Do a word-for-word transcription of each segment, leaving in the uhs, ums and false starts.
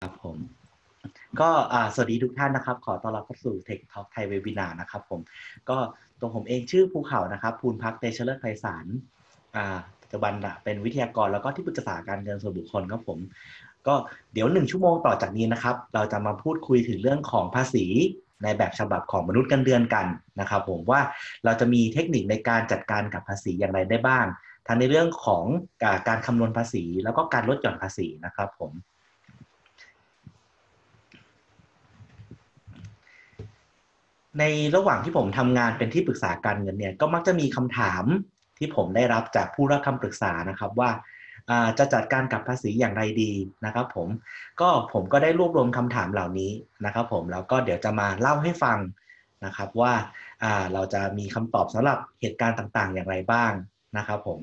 ครับผมก็อ่าสวัสดีทุกท่านนะครับขอต้อนรับเข้าสู่ Tech Talk Thai Webinar นะครับผมก็ตัวผมเองชื่อภูเขานะครับภูลพักษ์เตชะเลิศไพศาลอ่าปัจจุบันอะเป็นวิทยากรแล้วก็ที่ปรึกษาการเงินส่วนบุคคลครับผมก็เดี๋ยวหนึ่งชั่วโมงต่อจากนี้นะครับเราจะมาพูดคุยถึงเรื่องของภาษีในแบบฉบับของมนุษย์เงินเดือนกันนะครับผมว่าเราจะมีเทคนิคในการจัดการกับภาษีอย่างไรได้บ้างทั้งในเรื่องของการคำนวณภาษีแล้วก็การลดหย่อนภาษีนะครับผม ในระหว่างที่ผมทำงานเป็นที่ปรึกษาการเงินเนี่ยก็มักจะมีคำถามที่ผมได้รับจากผู้รับคำปรึกษานะครับว่าจะจัดการกับภาษีอย่างไรดีนะครับผมก็ผมก็ได้รวบรวมคำถามเหล่านี้นะครับผมแล้วก็เดี๋ยวจะมาเล่าให้ฟังนะครับว่าเราจะมีคำตอบสำหรับเหตุการณ์ต่างๆอย่างไรบ้างนะครับผม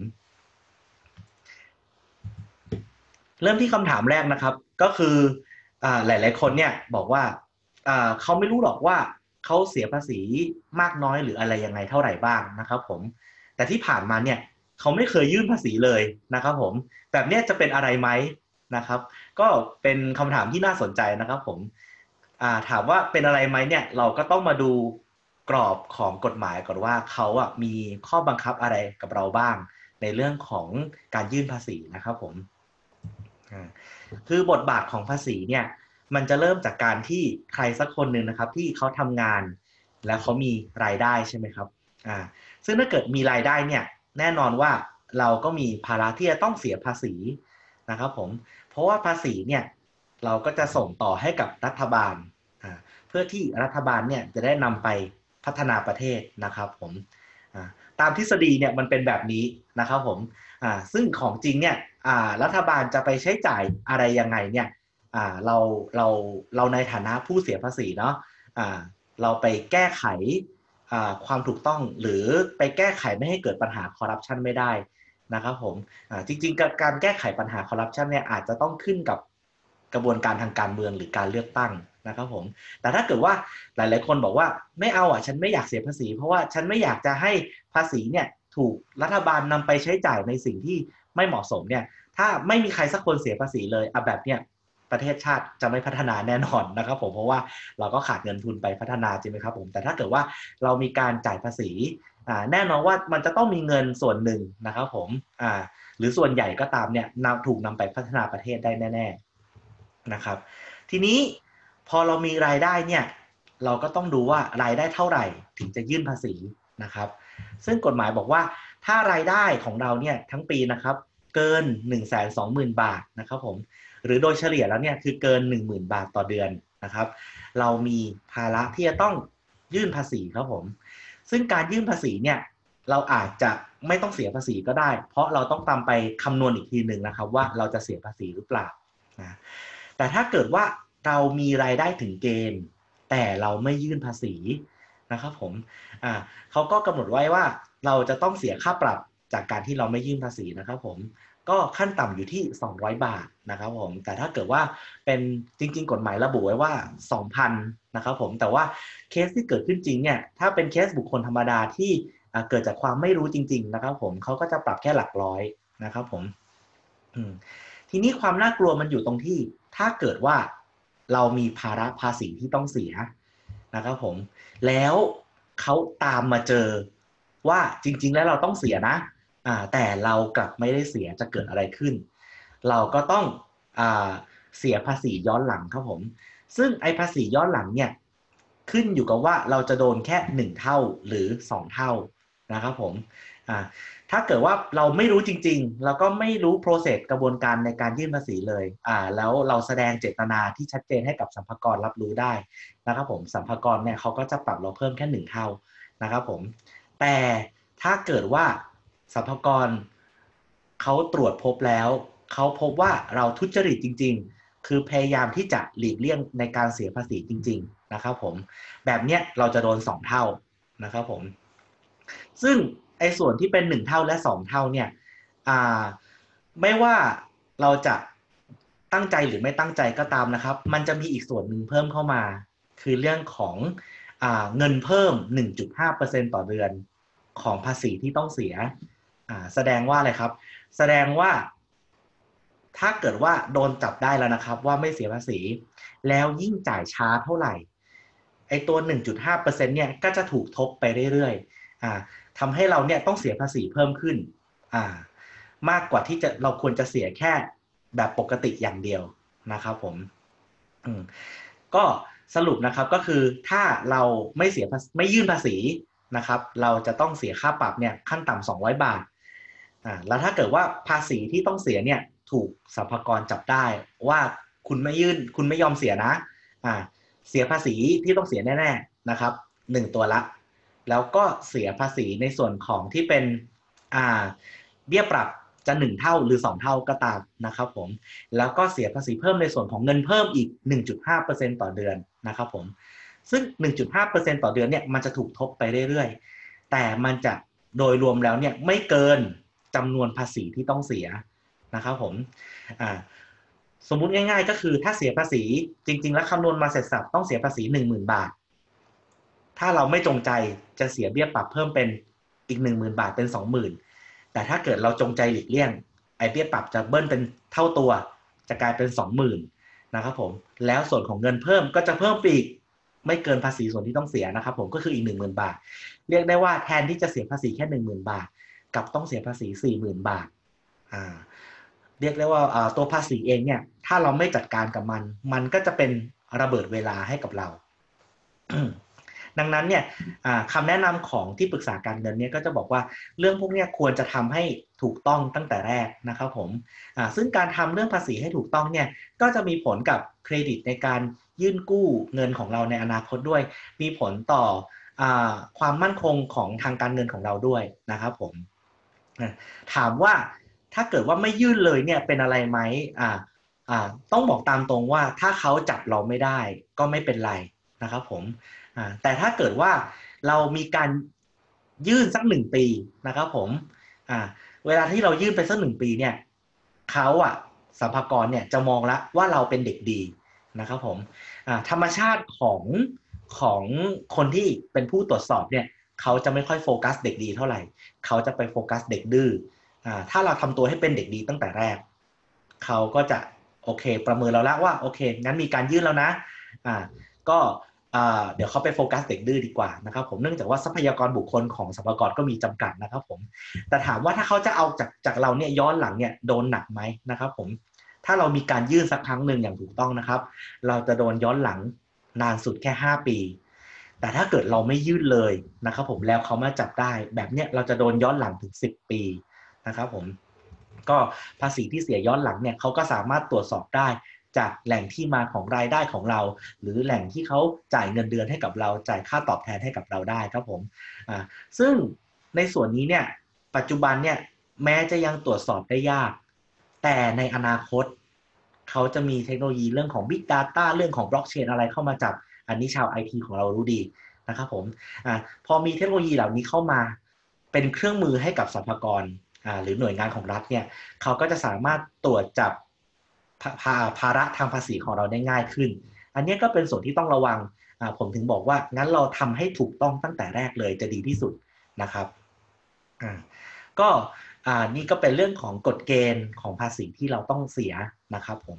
เริ่มที่คำถามแรกนะครับก็คือหลายๆคนเนี่ยบอกว่าเขาไม่รู้หรอกว่าเขาเสียภาษีมากน้อยหรืออะไรยังไงเท่าไหร่บ้างนะครับผมแต่ที่ผ่านมาเนี่ยเขาไม่เคยยื่นภาษีเลยนะครับผมแบบนี้จะเป็นอะไรไหมนะครับก็เป็นคำถามที่น่าสนใจนะครับผมถามว่าเป็นอะไรไหมเนี่ยเราก็ต้องมาดูกรอบของกฎหมายก่อนว่าเขาอ่ะมีข้อบังคับอะไรกับเราบ้างในเรื่องของการยื่นภาษีนะครับผม คือบทบาทของภาษีเนี่ยมันจะเริ่มจากการที่ใครสักคนหนึ่งนะครับที่เขาทำงานแล้วเขามีรายได้ใช่ไหมครับอ่าซึ่งถ้าเกิดมีรายได้เนี่ยแน่นอนว่าเราก็มีภาระที่จะต้องเสียภาษีนะครับผมเพราะว่าภาษีเนี่ยเราก็จะส่งต่อให้กับรัฐบาลอ่าเพื่อที่รัฐบาลเนี่ยจะได้นำไปพัฒนาประเทศนะครับผมอ่าตามทฤษฎีเนี่ยมันเป็นแบบนี้นะครับผม อ่าซึ่งของจริงเนี่ยอ่ารัฐบาลจะไปใช้จ่ายอะไรยังไงเนี่ยอ่าเราเราเราในฐานะผู้เสียภาษีเนาะอ่าเราไปแก้ไขอ่าความถูกต้องหรือไปแก้ไขไม่ให้เกิดปัญหาคอร์รัปชันไม่ได้นะครับผมอ่าจริงๆการแก้ไขปัญหาคอร์รัปชันเนี่ยอาจจะต้องขึ้นกับกระบวนการทางการเมืองหรือการเลือกตั้งนะครับผมแต่ถ้าเกิดว่าหลายๆคนบอกว่าไม่เอาอ่ะฉันไม่อยากเสียภาษีเพราะว่าฉันไม่อยากจะให้ภาษีเนี่ยถูกรัฐบาลนำไปใช้จ่ายในสิ่งที่ไม่เหมาะสมเนี่ยถ้าไม่มีใครสักคนเสียภาษีเลยอะแบบเนี้ยประเทศชาติจะไม่พัฒนาแน่นอนนะครับผมเพราะว่าเราก็ขาดเงินทุนไปพัฒนาจริงไหมครับผมแต่ถ้าเกิดว่าเรามีการจ่ายภาษีแน่นอนว่ามันจะต้องมีเงินส่วนหนึ่งนะครับผมหรือส่วนใหญ่ก็ตามเนี่ยถูกนำไปพัฒนาประเทศได้แน่ๆนะครับทีนี้พอเรามีรายได้เนี่ยเราก็ต้องดูว่ารายได้เท่าไหร่ถึงจะยื่นภาษีนะครับซึ่งกฎหมายบอกว่าถ้ารายได้ของเราเนี่ยทั้งปีนะครับเกิน หนึ่งแสนสองหมื่น บาทนะครับผมหรือโดยเฉลี่ยแล้วเนี่ยคือเกิน หนึ่งหมื่น บาทต่อเดือนนะครับเรามีภาระที่จะต้องยื่นภาษีครับผมซึ่งการยื่นภาษีเนี่ยเราอาจจะไม่ต้องเสียภาษีก็ได้เพราะเราต้องตามไปคำนวณอีกทีหนึ่งนะครับว่าเราจะเสียภาษีหรือเปล่านะแต่ถ้าเกิดว่าเรามีรายได้ถึงเกณฑ์แต่เราไม่ยื่นภาษีนะครับผมอ่าเขาก็กำหนดไว้ว่าเราจะต้องเสียค่าปรับจากการที่เราไม่ยื่นภาษีนะครับผมก็ขั้นต่ำอยู่ที่สองร้อยบาทนะครับผมแต่ถ้าเกิดว่าเป็นจริงๆกฎหมายระบุไว้ว่า สองพัน นะครับผมแต่ว่าเคสที่เกิดขึ้นจริงเนี่ยถ้าเป็นเคสบุคคลธรรมดาที่เกิดจากความไม่รู้จริงๆนะครับผมเขาก็จะปรับแค่หลักร้อยนะครับผมทีนี้ความน่ากลัวมันอยู่ตรงที่ถ้าเกิดว่าเรามีภาระภาษีที่ต้องเสียนะครับผมแล้วเขาตามมาเจอว่าจริงๆแล้วเราต้องเสียนะแต่เรากลับไม่ได้เสียจะเกิดอะไรขึ้นเราก็ต้องเสียภาษีย้อนหลังครับผมซึ่งไอ้ภาษีย้อนหลังเนี่ยขึ้นอยู่กับว่าเราจะโดนแค่หนึ่งเท่าหรือสองเท่านะครับผมถ้าเกิดว่าเราไม่รู้จริงๆเราก็ไม่รู้ process กระบวนการในการยื่นภาษีเลยอ่าแล้วเราแสดงเจตนาที่ชัดเจนให้กับสรรพากรรับรู้ได้นะครับผมสรรพากรเนี่ยเขาก็จะปรับเราเพิ่มแค่หนึ่งเท่านะครับผมแต่ถ้าเกิดว่าสรรพากรเขาตรวจพบแล้วเขาพบว่าเราทุจริตจริงๆคือพยายามที่จะหลีกเลี่ยงในการเสียภาษีจริงๆนะครับผมแบบเนี้ยเราจะโดนสองเท่านะครับผมซึ่งไอ้ส่วนที่เป็นหนึ่งเท่าและสองเท่าเนี่ยไม่ว่าเราจะตั้งใจหรือไม่ตั้งใจก็ตามนะครับมันจะมีอีกส่วนหนึ่งเพิ่มเข้ามาคือเรื่องของเงินเพิ่ม หนึ่งจุดห้าเปอร์เซ็นต์ ต่อเดือนของภาษีที่ต้องเสียแสดงว่าอะไรครับแสดงว่าถ้าเกิดว่าโดนจับได้แล้วนะครับว่าไม่เสียภาษีแล้วยิ่งจ่ายช้าเท่าไหร่ไอตัว หนึ่งจุดห้าเปอร์เซ็นต์ เนี่ยก็จะถูกทบไปเรื่อยๆอ่าทำให้เราเนี่ยต้องเสียภาษีเพิ่มขึ้นอ่ามากกว่าที่จะเราควรจะเสียแค่แบบปกติอย่างเดียวนะครับผมอืมก็สรุปนะครับก็คือถ้าเราไม่เสียไม่ยื่นภาษีนะครับเราจะต้องเสียค่าปรับเนี่ยขั้นต่ำสองร้อยบาทอ่าแล้วถ้าเกิดว่าภาษีที่ต้องเสียเนี่ยถูกสรรพากรจับได้ว่าคุณไม่ยื่นคุณไม่ยอมเสียนะอ่าเสียภาษีที่ต้องเสียแน่ๆนะครับหนึ่งตัวละแล้วก็เสียภาษีในส่วนของที่เป็นอ่าเบี้ยปรับจะหนึ่งเท่าหรือสองเท่าก็ตามนะครับผมแล้วก็เสียภาษีเพิ่มในส่วนของเงินเพิ่มอีก หนึ่งจุดห้าเปอร์เซ็นต์ ต่อเดือนนะครับผมซึ่ง หนึ่งจุดห้าเปอร์เซ็นต์ ต่อเดือนเนี่ยมันจะถูกทบไปเรื่อยๆแต่มันจะโดยรวมแล้วเนี่ยไม่เกินจำนวนภาษีที่ต้องเสียนะครับผมอ่าสมมุติง่ายๆก็คือถ้าเสียภาษีจริงๆแล้วคำนวณมาเสร็จสับต้องเสียภาษี หนึ่งหมื่น บาทถ้าเราไม่จงใจจะเสียเบี้ยปรับเพิ่มเป็นอีก หนึ่งหมื่น บาทเป็น สองหมื่น แต่ถ้าเกิดเราจงใจหลีกเลี่ยงไอ้เบี้ยปรับจะเบิ้ลเป็นเท่าตัวจะกลายเป็น สองหมื่น นะครับผมแล้วส่วนของเงินเพิ่มก็จะเพิ่มอีกไม่เกินภาษีส่วนที่ต้องเสียนะครับผมก็คืออีก หนึ่งหมื่น บาทเรียกได้ว่าแทนที่จะเสียภาษีแค่ หนึ่งหมื่น บาทกับต้องเสียภาษี สี่หมื่น บาทอ่าเรียกได้ว่าตัวภาษีเองเนี่ยถ้าเราไม่จัดการกับมันมันก็จะเป็นระเบิดเวลาให้กับเรา ดังนั้นเนี่ยคำแนะนำของที่ปรึกษาการเงินเนี่ยก็จะบอกว่าเรื่องพวกนี้ควรจะทำให้ถูกต้องตั้งแต่แรกนะครับผมซึ่งการทำเรื่องภาษีให้ถูกต้องเนี่ยก็จะมีผลกับเครดิตในการยื่นกู้เงินของเราในอนาคตด้วยมีผลต่อความมั่นคงของทางการเงินของเราด้วยนะครับผมถามว่าถ้าเกิดว่าไม่ยื่นเลยเนี่ยเป็นอะไรไหมอ่าอ่าต้องบอกตามตรงว่าถ้าเขาจับเราไม่ได้ก็ไม่เป็นไรนะครับผมแต่ถ้าเกิดว่าเรามีการยื่นสักหนึ่งปีนะครับผมเวลาที่เรายื่นไปสักหนึ่งปีเนี่ยเขาอ่ะสรรพากรเนี่ยจะมองละว่าเราเป็นเด็กดีนะครับผมธรรมชาติของของคนที่เป็นผู้ตรวจสอบเนี่ยเขาจะไม่ค่อยโฟกัสเด็กดีเท่าไหร่เขาจะไปโฟกัสเด็กดื้อถ้าเราทำตัวให้เป็นเด็กดีตั้งแต่แรกเขาก็จะโอเคประเมินเราแล้วว่าโอเคงั้นมีการยื่นแล้วนะอ่าก็เดี๋ยวเขาไปโฟกัสเด็กดื้อดีกว่านะครับผมเนื่องจากว่าทรัพยากรบุคคลของสรรพากรก็มีจำกัดนะครับผมแต่ถามว่าถ้าเขาจะเอาจากจากเราเนี่ยย้อนหลังเนี่ยโดนหนักไหมนะครับผมถ้าเรามีการยื่นสักครั้งหนึ่งอย่างถูกต้องนะครับเราจะโดนย้อนหลังนานสุดแค่ห้าปีแต่ถ้าเกิดเราไม่ยื่นเลยนะครับผมแล้วเขามาจับได้แบบเนี้ยเราจะโดนย้อนหลังถึงสิบปีนะครับผมก็ภาษีที่เสียย้อนหลังเนี่ยเขาก็สามารถตรวจสอบได้จากแหล่งที่มาของรายได้ของเราหรือแหล่งที่เขาจ่ายเงินเดือนให้กับเราจ่ายค่าตอบแทนให้กับเราได้ครับผมอ่าซึ่งในส่วนนี้เนี่ยปัจจุบันเนี่ยแม้จะยังตรวจสอบได้ยากแต่ในอนาคตเขาจะมีเทคโนโลยีเรื่องของ Big Data เรื่องของ Blockchain อะไรเข้ามาจับอันนี้ชาว ไอ ที ของเรารู้ดีนะครับผมอ่าพอมีเทคโนโลยีเหล่านี้เข้ามาเป็นเครื่องมือให้กับสรรพากรอ่าหรือหน่วยงานของรัฐเนี่ยเขาก็จะสามารถตรวจจับภาภาระทางภาษีของเราได้ง่ายขึ้นอันนี้ก็เป็นส่วนที่ต้องระวังผมถึงบอกว่างั้นเราทำให้ถูกต้องตั้งแต่แรกเลยจะดีที่สุดนะครับก็นี่ก็เป็นเรื่องของกฎเกณฑ์ของภาษีที่เราต้องเสียนะครับผม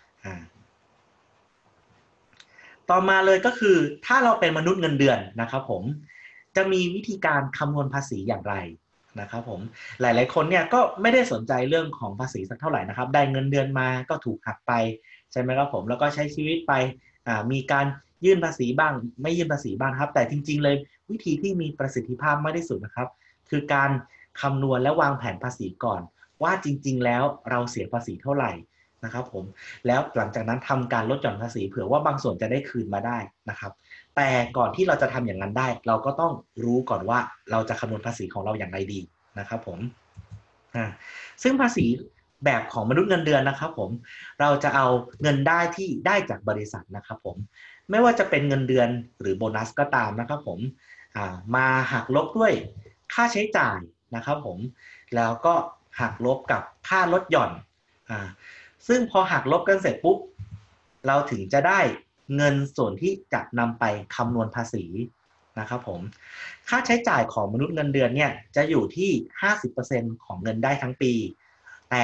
ต่อมาเลยก็คือถ้าเราเป็นมนุษย์เงินเดือนนะครับผมจะมีวิธีการคำนวณภาษีอย่างไรนะครับผมหลายๆคนเนี่ยก็ไม่ได้สนใจเรื่องของภาษีสักเท่าไหร่นะครับได้เงินเดือนมาก็ถูกหักไปใช่ไหมครับผมแล้วก็ใช้ชีวิตไปมีการยื่นภาษีบ้างไม่ยื่นภาษีบ้างครับแต่จริงๆเลยวิธีที่มีประสิทธิภาพมากที่สุดนะครับคือการคำนวณและวางแผนภาษีก่อนว่าจริงๆแล้วเราเสียภาษีเท่าไหร่นะครับผมแล้วหลังจากนั้นทำการลดหย่อนภาษีเผื่อว่าบางส่วนจะได้คืนมาได้นะครับแต่ก่อนที่เราจะทำอย่างนั้นได้เราก็ต้องรู้ก่อนว่าเราจะคำนวณภาษีของเราอย่างไรดีนะครับผมซึ่งภาษีแบบของมนุษย์เงินเดือนนะครับผมเราจะเอาเงินได้ที่ได้จากบริษัทนะครับผมไม่ว่าจะเป็นเงินเดือนหรือโบนัสก็ตามนะครับผมมาหักลบด้วยค่าใช้จ่ายนะครับผมแล้วก็หักลบกับค่าลดหย่อนซึ่งพอหักลบกันเสร็จปุ๊บเราถึงจะได้เงินส่วนที่จะนำไปคำนวณภาษีนะครับผมค่าใช้จ่ายของมนุษย์เงินเดือนเนี่ยจะอยู่ที่ ห้าสิบเปอร์เซ็นต์ ของเงินได้ทั้งปีแต่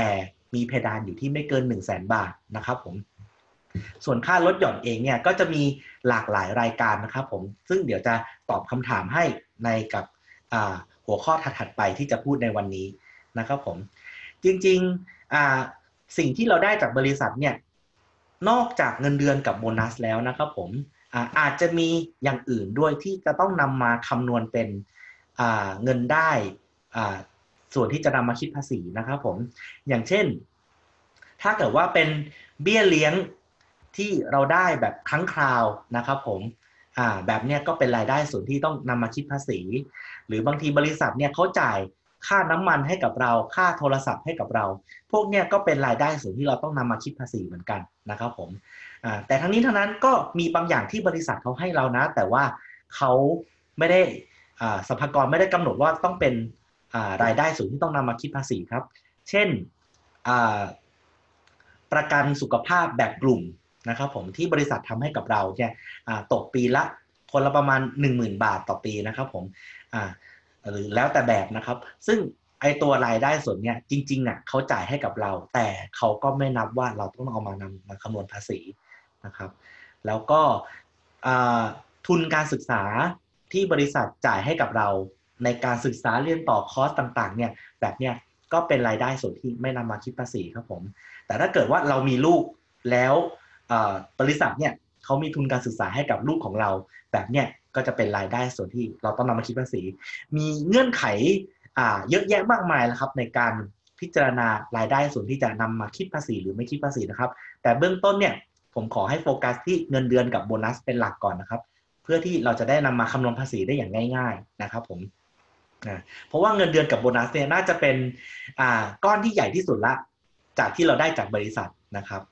มีเพดานอยู่ที่ไม่เกิน หนึ่งแสน บาทนะครับผมส่วนค่าลดหย่อนเองเนี่ยก็จะมีหลากหลายรายการนะครับผมซึ่งเดี๋ยวจะตอบคำถามให้ในกับหัวข้อถัดๆไปที่จะพูดในวันนี้นะครับผมจริงๆสิ่งที่เราได้จากบริษัทเนี่ยนอกจากเงินเดือนกับโบนัสแล้วนะครับผมอาอาจจะมีอย่างอื่นด้วยที่จะต้องนำมาคำนวณเป็นเงินได้ส่วนที่จะนำมาคิดภาษีนะครับผมอย่างเช่นถ้าเกิดว่าเป็นเบี้ยเลี้ยงที่เราได้แบบครั้งคราวนะครับผมอ่าแบบเนี้ยก็เป็นรายได้ส่วนที่ต้องนำมาคิดภาษีหรือบางทีบริษัทเนี่ยเขาจ่ายค่าน้ำมันให้กับเราค่าโทรศัพท์ให้กับเราพวกเนี้ยก็เป็นรายได้ส่วนที่เราต้องนำมาคิดภาษีเหมือนกันนะครับผมอ่าแต่ทั้งนี้ทั้งนั้นก็มีบางอย่างที่บริษัทเขาให้เรานะแต่ว่าเขาไม่ได้อ่าสรรพากรไม่ได้กำหนดว่าต้องเป็นอ่ารายได้ส่วนที่ต้องนำมาคิดภาษีครับเช่นอ่าประกันสุขภาพแบบกลุ่มนะครับผมที่บริษัททำให้กับเราเนี่ยตกปีละคนละประมาณ หนึ่งหมื่น บาทต่อปีนะครับผมหรือแล้วแต่แบบนะครับซึ่งไอตัวรายได้ส่วนเนี้ยจริงๆอ่ะเขาจ่ายให้กับเราแต่เขาก็ไม่นับว่าเราต้องเอามานำมาคำนวณภาษีนะครับแล้วก็ทุนการศึกษาที่บริษัทจ่ายให้กับเราในการศึกษาเรียนต่อคอร์สต่างๆเนี่ยแบบเนี้ยก็เป็นรายได้ส่วนที่ไม่นำมาคิดภาษีครับผมแต่ถ้าเกิดว่าเรามีลูกแล้วบริษัทเนี่ยเขามีทุนการศึกษาให้กับลูกของเราแบบเนี้ยก็จะเป็นรายได้ส่วนที่เราต้องนำมาคิดภาษีมีเงื่อนไขเยอะแยะมากมายนะครับในการพิจารณารายได้ส่วนที่จะนำมาคิดภาษีหรือไม่คิดภาษีนะครับแต่เบื้องต้นเนี่ยผมขอให้โฟกัสที่เงินเดือนกับโบนัสเป็นหลักก่อนนะครับเพื่อที่เราจะได้นำมาคำนวณภาษีได้อย่างง่ายๆนะครับผมเพราะว่าเงินเดือนกับโบนัสเนี่ยน่าจะเป็นก้อนที่ใหญ่ที่สุดละจากที่เราได้จากบริษัทนะครับ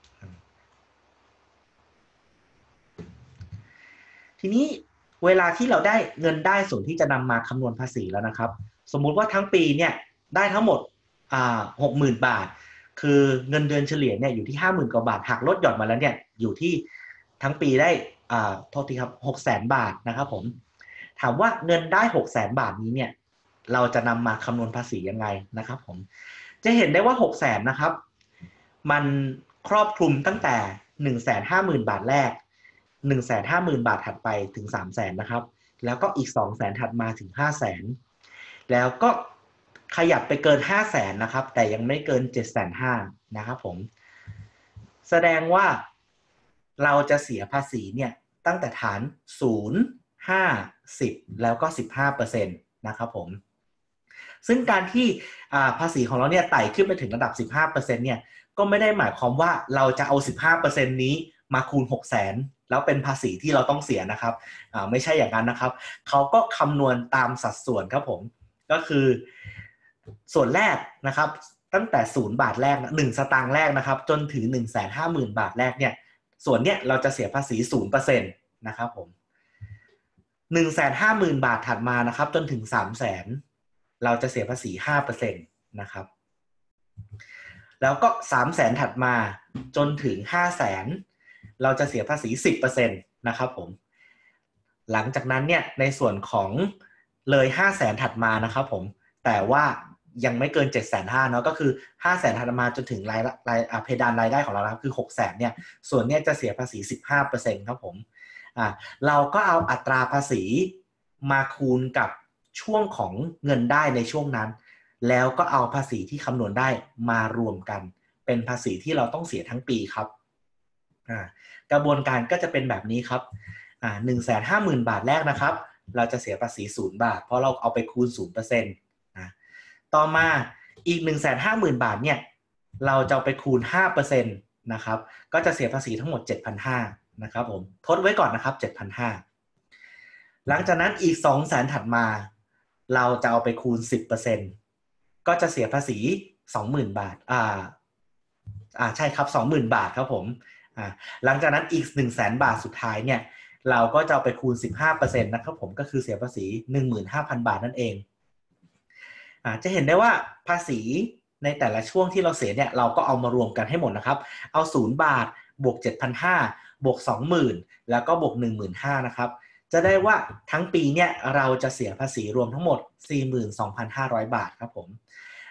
ทีนี้เวลาที่เราได้เงินได้ส่วนที่จะนำมาคำนวณภาษีแล้วนะครับสมมุติว่าทั้งปีเนี่ยได้ทั้งหมดหกหมื่นบาทคือเงินเดือนเฉลี่ยเนี่ยอยู่ที่ห้าหมื่นกว่าบาทหักลดหย่อนมาแล้วเนี่ยอยู่ที่ทั้งปีได้อ่าโทษทีครับหกแสนบาทนะครับผมถามว่าเงินได้หกแสนบาทนี้เนี่ยเราจะนำมาคำนวณภาษียังไงนะครับผมจะเห็นได้ว่าหกแสนนะครับมันครอบคลุมตั้งแต่ หนึ่งแสนห้าหมื่น บาทแรก หนึ่งแสนห้าหมื่น บาทถัดไปถึง สามแสน นะครับแล้วก็อีก สองแสน ถัดมาถึง ห้าแสน แล้วก็ขยับไปเกิน ห้าแสน นะครับแต่ยังไม่เกิน เจ็ดแสนห้าหมื่น นะครับผมแสดงว่าเราจะเสียภาษีเนี่ยตั้งแต่ฐานศูนย์ ห้า สิบแล้วก็ สิบห้าเปอร์เซ็นต์ นะครับผมซึ่งการที่ภาษีของเราเนี่ยไต่ขึ้นไปถึงระดับ สิบห้าเปอร์เซ็นต์ เนี่ยก็ไม่ได้หมายความว่าเราจะเอา สิบห้าเปอร์เซ็นต์ นี้มาคูณ หกแสน แล้วเป็นภาษีที่เราต้องเสียนะครับไม่ใช่อย่างนั้นนะครับเขาก็คำนวณตามสัดส่วนครับผมก็คือส่วนแรกนะครับตั้งแต่ศูนย์บาทแรกหนึ่งสตางค์แรกนะครับจนถึง หนึ่งแสนห้าหมื่น บาทแรกเนี่ยส่วนเนี้ยเราจะเสียภาษี ศูนย์เปอร์เซ็นต์ นะครับผม หนึ่งแสนห้าหมื่น บาทถัดมานะครับจนถึง สามแสน เราจะเสียภาษี ห้าเปอร์เซ็นต์ นะครับแล้วก็ สามแสน ถัดมาจนถึง ห้าแสน เราจะเสียภาษี สิบเปอร์เซ็นต์ นะครับผมหลังจากนั้นเนี่ยในส่วนของเลย ห้าแสน ถัดมานะครับผมแต่ว่ายังไม่เกิน เจ็ดแสนห้าหมื่น เนาะก็คือ ห้าแสน ถัดมาจนถึงรายรายเพดานรายได้ของเรานะคือ หกแสน เนี่ยส่วนเนี้ยจะเสียภาษี สิบห้าเปอร์เซ็นต์ ครับผมอ่าเราก็เอาอัตราภาษีมาคูณกับช่วงของเงินได้ในช่วงนั้นแล้วก็เอาภาษีที่คำนวณได้มารวมกันเป็นภาษีที่เราต้องเสียทั้งปีครับอ่ากระบวนการก็จะเป็นแบบนี้ครับอ่า หนึ่งแสนห้าหมื่น บาทแรกนะครับเราจะเสียภาษีศูนย์บาทเพราะเราเอาไปคูณ ศูนย์เปอร์เซ็นต์ นะต่อมาอีก หนึ่งแสนห้าหมื่น บาทเนี่ยเราจะไปคูณ ห้าเปอร์เซ็นต์ นะครับก็จะเสียภาษีทั้งหมด เจ็ดพันห้าร้อย นะครับผมทดไว้ก่อนนะครับ เจ็ดพันห้าร้อย หลังจากนั้นอีก สองแสน ถัดมาเราจะเอาไปคูณ สิบเปอร์เซ็นต์ ก็จะเสียภาษี สองหมื่น บาทอ่าอ่าใช่ครับ สองหมื่น บาทครับผมอ่าหลังจากนั้นอีก หนึ่งแสน บาทสุดท้ายเนี่ยเราก็จะเอาไปคูณ สิบห้าเปอร์เซ็นต์ นะครับผมก็คือเสียภาษี หนึ่งหมื่นห้าพัน บาทนั่นเองอ่าจะเห็นได้ว่าภาษีในแต่ละช่วงที่เราเสียเนี่ยเราก็เอามารวมกันให้หมดนะครับเอาศูนย์บาทบวก เจ็ดพันห้าร้อย บวก สองหมื่น แล้วก็บวก หนึ่งหมื่นห้าพัน นะครับจะได้ว่าทั้งปีเนี่ยเราจะเสียภาษีรวมทั้งหมด สี่หมื่นสองพันห้าร้อย บาทครับผม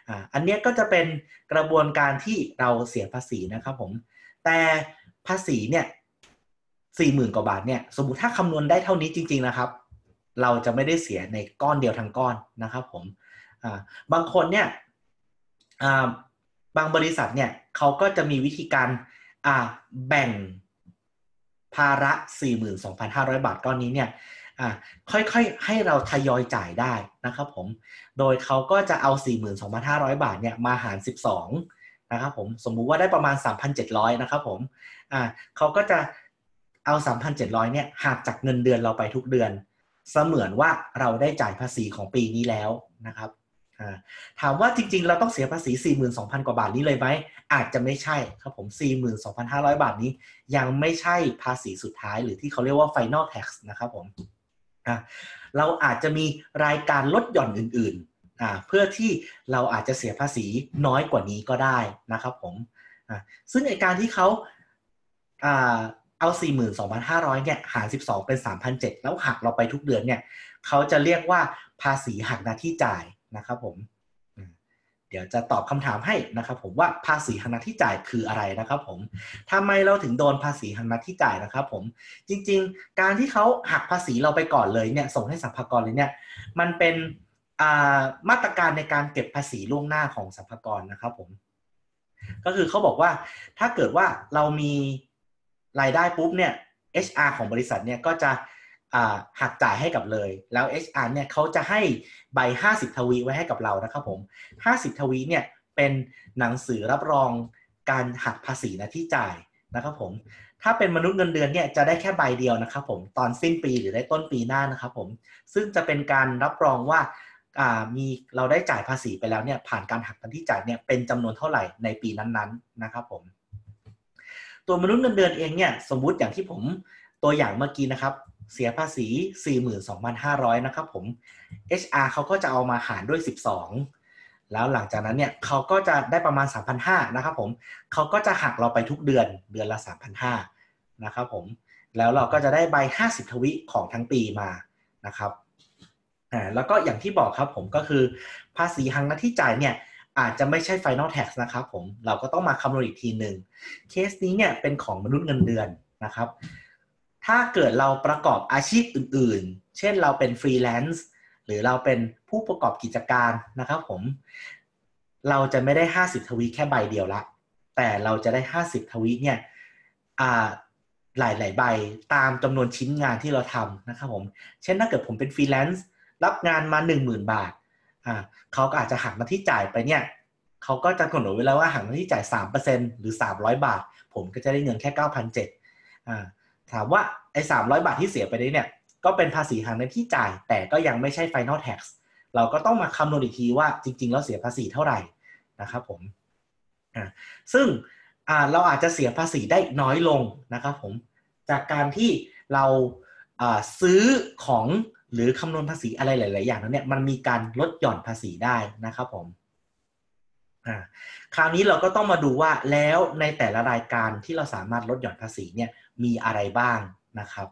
อ่าอันนี้ก็จะเป็นกระบวนการที่เราเสียภาษีนะครับผมแต่ภาษีเนี่ยสี่หมื่นกว่าบาทเนี่ยสมมุติถ้าคำนวณได้เท่านี้จริงๆนะครับเราจะไม่ได้เสียในก้อนเดียวทั้งก้อนนะครับผมอ่าบางคนเนี่ยอ่าบางบริษัทเนี่ยเขาก็จะมีวิธีการอ่าแบ่งภาระ สี่หมื่นสองพันห้าร้อย บาทก้อนนี้เนี่ยอ่าค่อยๆให้เราทยอยจ่ายได้นะครับผมโดยเขาก็จะเอา สี่หมื่นสองพันห้าร้อย บาทเนี่ยมาหารสิบสองนะครับผมสมมุติว่าได้ประมาณ สามพันเจ็ดร้อย นะครับผมอ่าเขาก็จะเอา สามพันเจ็ดร้อย เนี่ยหักจากเงินเดือนเราไปทุกเดือนเสมือนว่าเราได้จ่ายภาษีของปีนี้แล้วนะครับถามว่าจริงๆเราต้องเสียภาษี สี่หมื่นสองพัน กว่าบาทนี้เลยไหมอาจจะไม่ใช่ครับผม สี่หมื่นสองพันห้าร้อย บาทนี้ยังไม่ใช่ภาษีสุดท้ายหรือที่เขาเรียกว่า final tax นะครับผมเราอาจจะมีรายการลดหย่อนอื่นๆเพื่อที่เราอาจจะเสียภาษีน้อยกว่านี้ก็ได้นะครับผมซึ่งในการที่เขาเอา สี่หมื่นสองพันห้าร้อย เนี่ยหารสิบสองเป็น สามพันเจ็ดร้อย แล้วหักเราไปทุกเดือนเนี่ยเขาจะเรียกว่าภาษีหักหน้าที่จ่ายนะครับผมเดี๋ยวจะตอบคำถามให้นะครับผมว่าภาษีหักหน้าที่จ่ายคืออะไรนะครับผมทำไมเราถึงโดนภาษีหักหน้าที่จ่ายนะครับผมจริงๆการที่เขาหักภาษีเราไปก่อนเลยเนี่ยส่งให้สรรพากรเลยเนี่ยมันเป็นมาตรการในการเก็บภาษีล่วงหน้าของสรรพากรนะครับผมก็คือเขาบอกว่าถ้าเกิดว่าเรามีรายได้ปุ๊บเนี่ย เอช อาร์ ของบริษัทเนี่ยก็จะหักจ่ายให้กับเลยแล้ว เอช อาร์ เนี่ยเขาจะให้ใบห้าสิบทวีไว้ให้กับเรานะครับผมห้าสิบทวีเนี่ยเป็นหนังสือรับรองการหักภาษีหน้าที่จ่ายนะครับผมถ้าเป็นมนุษย์เงินเดือนเนี่ยจะได้แค่ใบเดียวนะครับผมตอนสิ้นปีหรือได้ต้นปีหน้านะครับผมซึ่งจะเป็นการรับรองว่ามีเราได้จ่ายภาษีไปแล้วเนี่ยผ่านการหักหน้าที่จ่ายเนี่ยเป็นจำนวนเท่าไหร่ในปีนั้นๆนะครับผมตัวมนุษย์เงินเดือนเองเนี่ยสมมุติอย่างที่ผมตัวอย่างเมื่อกี้นะครับเสียภาษี สี่หมื่นสองพันห้าร้อย นะครับผม เอช อาร์ เขาก็จะเอามาหารด้วยสิบสองแล้วหลังจากนั้นเนี่ยเขาก็จะได้ประมาณ สามพันห้าร้อย นะครับผมเขาก็จะหักเราไปทุกเดือนเดือนละ สามพันห้าร้อย นะครับผมแล้วเราก็จะได้ใบห้าสิบทวิของทั้งปีมานะครับอ่าแล้วก็อย่างที่บอกครับผมก็คือภาษีหักหน้าที่จ่ายเนี่ยอาจจะไม่ใช่ final tax นะครับผมเราก็ต้องมาคำนวณอีกทีหนึ่งเคสนี้เนี่ยเป็นของมนุษย์เงินเดือนนะครับถ้าเกิดเราประกอบอาชีพอื่นๆเช่นเราเป็นฟรีแลนซ์หรือเราเป็นผู้ประกอบกิจการนะครับผมเราจะไม่ได้ห้าสิบทวีแค่ใบเดียวละแต่เราจะได้ห้าสิบทวีเนี่ยอ่าหลายๆใบตามจำนวนชิ้นงานที่เราทำนะครับผมเช่นถ้าเกิดผมเป็นฟรีแลนซ์รับงานมา หนึ่งหมื่น บาทอ่าเขาก็อาจจะหักหน้าที่จ่ายไปเนี่ยเขาก็จะกำหนดไว้แล้วว่าหักหน้าที่จ่าย สามเปอร์เซ็นต์ หรือสามร้อยบาทผมก็จะได้เงินแค่ เก้าพันเจ็ดร้อย อ่าถามว่าไอ้สามร้อยบาทที่เสียไปนี้เนี่ยก็เป็นภาษีหักหน้าที่จ่ายแต่ก็ยังไม่ใช่ final tax เราก็ต้องมาคำนวณอีกทีว่าจริงๆแล้วเสียภาษีเท่าไหร่นะครับผมอ่าซึ่งอ่าเราอาจจะเสียภาษีได้น้อยลงนะครับผมจากการที่เราอ่าซื้อของหรือคำนวณภาษีอะไรหลายๆอย่างนั้นเนี่ยมันมีการลดหย่อนภาษีได้นะครับผมอ่าคราวนี้เราก็ต้องมาดูว่าแล้วในแต่ละรายการที่เราสามารถลดหย่อนภาษีเนี่ยมีอะไรบ้างนะครับ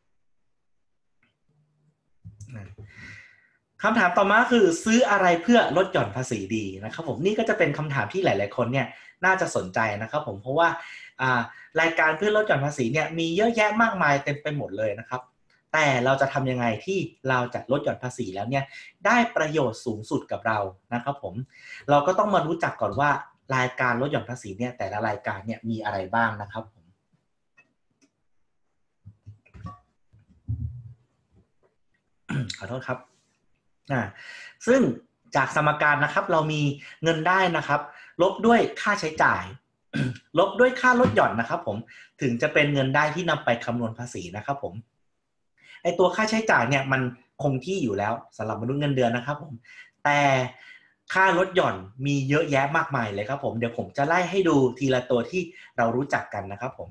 คำถามต่อมาคือซื้ออะไรเพื่อลดหย่อนภาษีดีนะครับผมนี่ก็จะเป็นคำถามที่หลายๆคนเนี่ยน่าจะสนใจนะครับผมเพราะว่ารายการเพื่อลดหย่อนภาษีเนี่ยมีเยอะแยะมากมายเต็มไปหมดเลยนะครับแต่เราจะทำยังไงที่เราจะลดหย่อนภาษีแล้วเนี่ยได้ประโยชน์สูงสุดกับเรานะครับผมเราก็ต้องมารู้จักก่อนว่ารายการลดหย่อนภาษีเนี่ยแต่ละรายการเนี่ยมีอะไรบ้างนะครับผมขอโทษครับอ่าซึ่งจากสมการนะครับเรามีเงินได้นะครับลบด้วยค่าใช้จ่าย ลบด้วยค่าลดหย่อนนะครับผมถึงจะเป็นเงินได้ที่นำไปคำนวณภาษีนะครับผมไอตัวค่าใช้จ่ายเนี่ยมันคงที่อยู่แล้วสำหรับมนุษย์เงินเดือนนะครับผมแต่ค่าลดหย่อนมีเยอะแยะมากมายเลยครับผมเดี๋ยวผมจะไล่ให้ดูทีละตัวที่เรารู้จักกันนะครับผม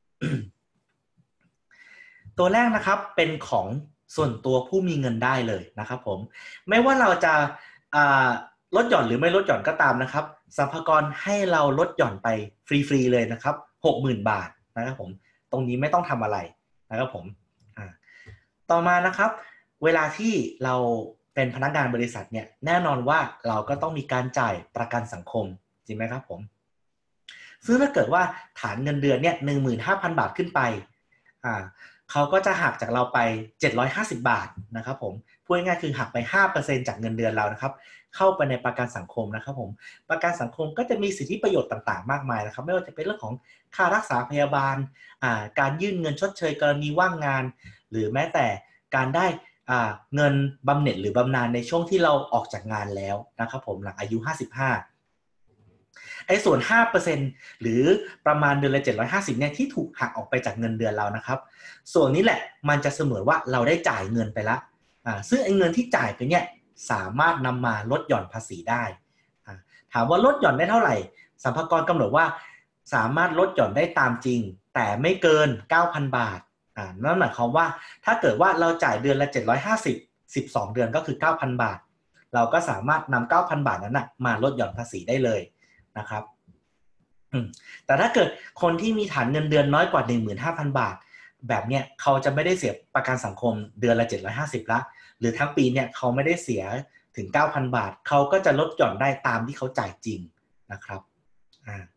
ตัวแรกนะครับเป็นของส่วนตัวผู้มีเงินได้เลยนะครับผมไม่ว่าเราจะลดหย่อนหรือไม่ลดหย่อนก็ตามนะครับสรรพากรให้เราลดหย่อนไปฟรีๆเลยนะครับ หกหมื่น บาทนะครับผมตรงนี้ไม่ต้องทำอะไรนะครับผมต่อมานะครับเวลาที่เราเป็นพนักงานบริษัทเนี่ยแน่นอนว่าเราก็ต้องมีการจ่ายประกันสังคมจริงไหมครับผมซึ่งถ้าเกิดว่าฐานเงินเดือนเนี่ย หนึ่งหมื่นห้าพัน บาทขึ้นไปอ่าเขาก็จะหักจากเราไปเจ็ดร้อยห้าสิบบาทนะครับผมพูดง่ายๆคือหักไป ห้าเปอร์เซ็นต์ จากเงินเดือนเรานะครับเข้าไปในประกันสังคมนะครับผมประกันสังคมก็จะมีสิทธิประโยชน์ต่างๆมากมายนะครับไม่ว่าจะเป็นเรื่องของค่ารักษาพยาบาลอ่าการยื่นเงินชดเชยกรณีว่างงานหรือแม้แต่การได้อ่าเงินบำเหน็จหรือบำนาญในช่วงที่เราออกจากงานแล้วนะครับผมหลังอายุห้าสิบห้าไอ้ส่วน ห้าเปอร์เซ็นต์ หรือประมาณเดือนละเจ็ดร้อยห้าสิบเนี่ยที่ถูกหักออกไปจากเงินเดือนเรานะครับส่วนนี้แหละมันจะเสมือนว่าเราได้จ่ายเงินไปละอ่าซึ่งไอ้เงินที่จ่ายไปเนี่ยสามารถนำมาลดหย่อนภาษีได้อ่าถามว่าลดหย่อนได้เท่าไหร่สรรพากรกำหนดว่าสามารถลดหย่อนได้ตามจริงแต่ไม่เกิน เก้าพัน บาทอ่านั่นหมายความว่าถ้าเกิดว่าเราจ่ายเดือนละเจ็ดร้อยห้าสิบ สิบสองเดือนก็คือ เก้าพัน บาทเราก็สามารถนำ เก้าพัน บาทนั้นนะมาลดหย่อนภาษีได้เลยนะครับแต่ถ้าเกิดคนที่มีฐานเงินเดือนน้อยกว่า หนึ่งหมื่นห้าพัน บาทแบบเนี้ยเขาจะไม่ได้เสียประกันสังคมเดือนละเจ็ดร้อยห้าสิบละหรือทั้งปีเนี่ยเขาไม่ได้เสียถึง เก้าพัน บาทเขาก็จะลดหย่อนได้ตามที่เขาจ่ายจริงนะครับอ่า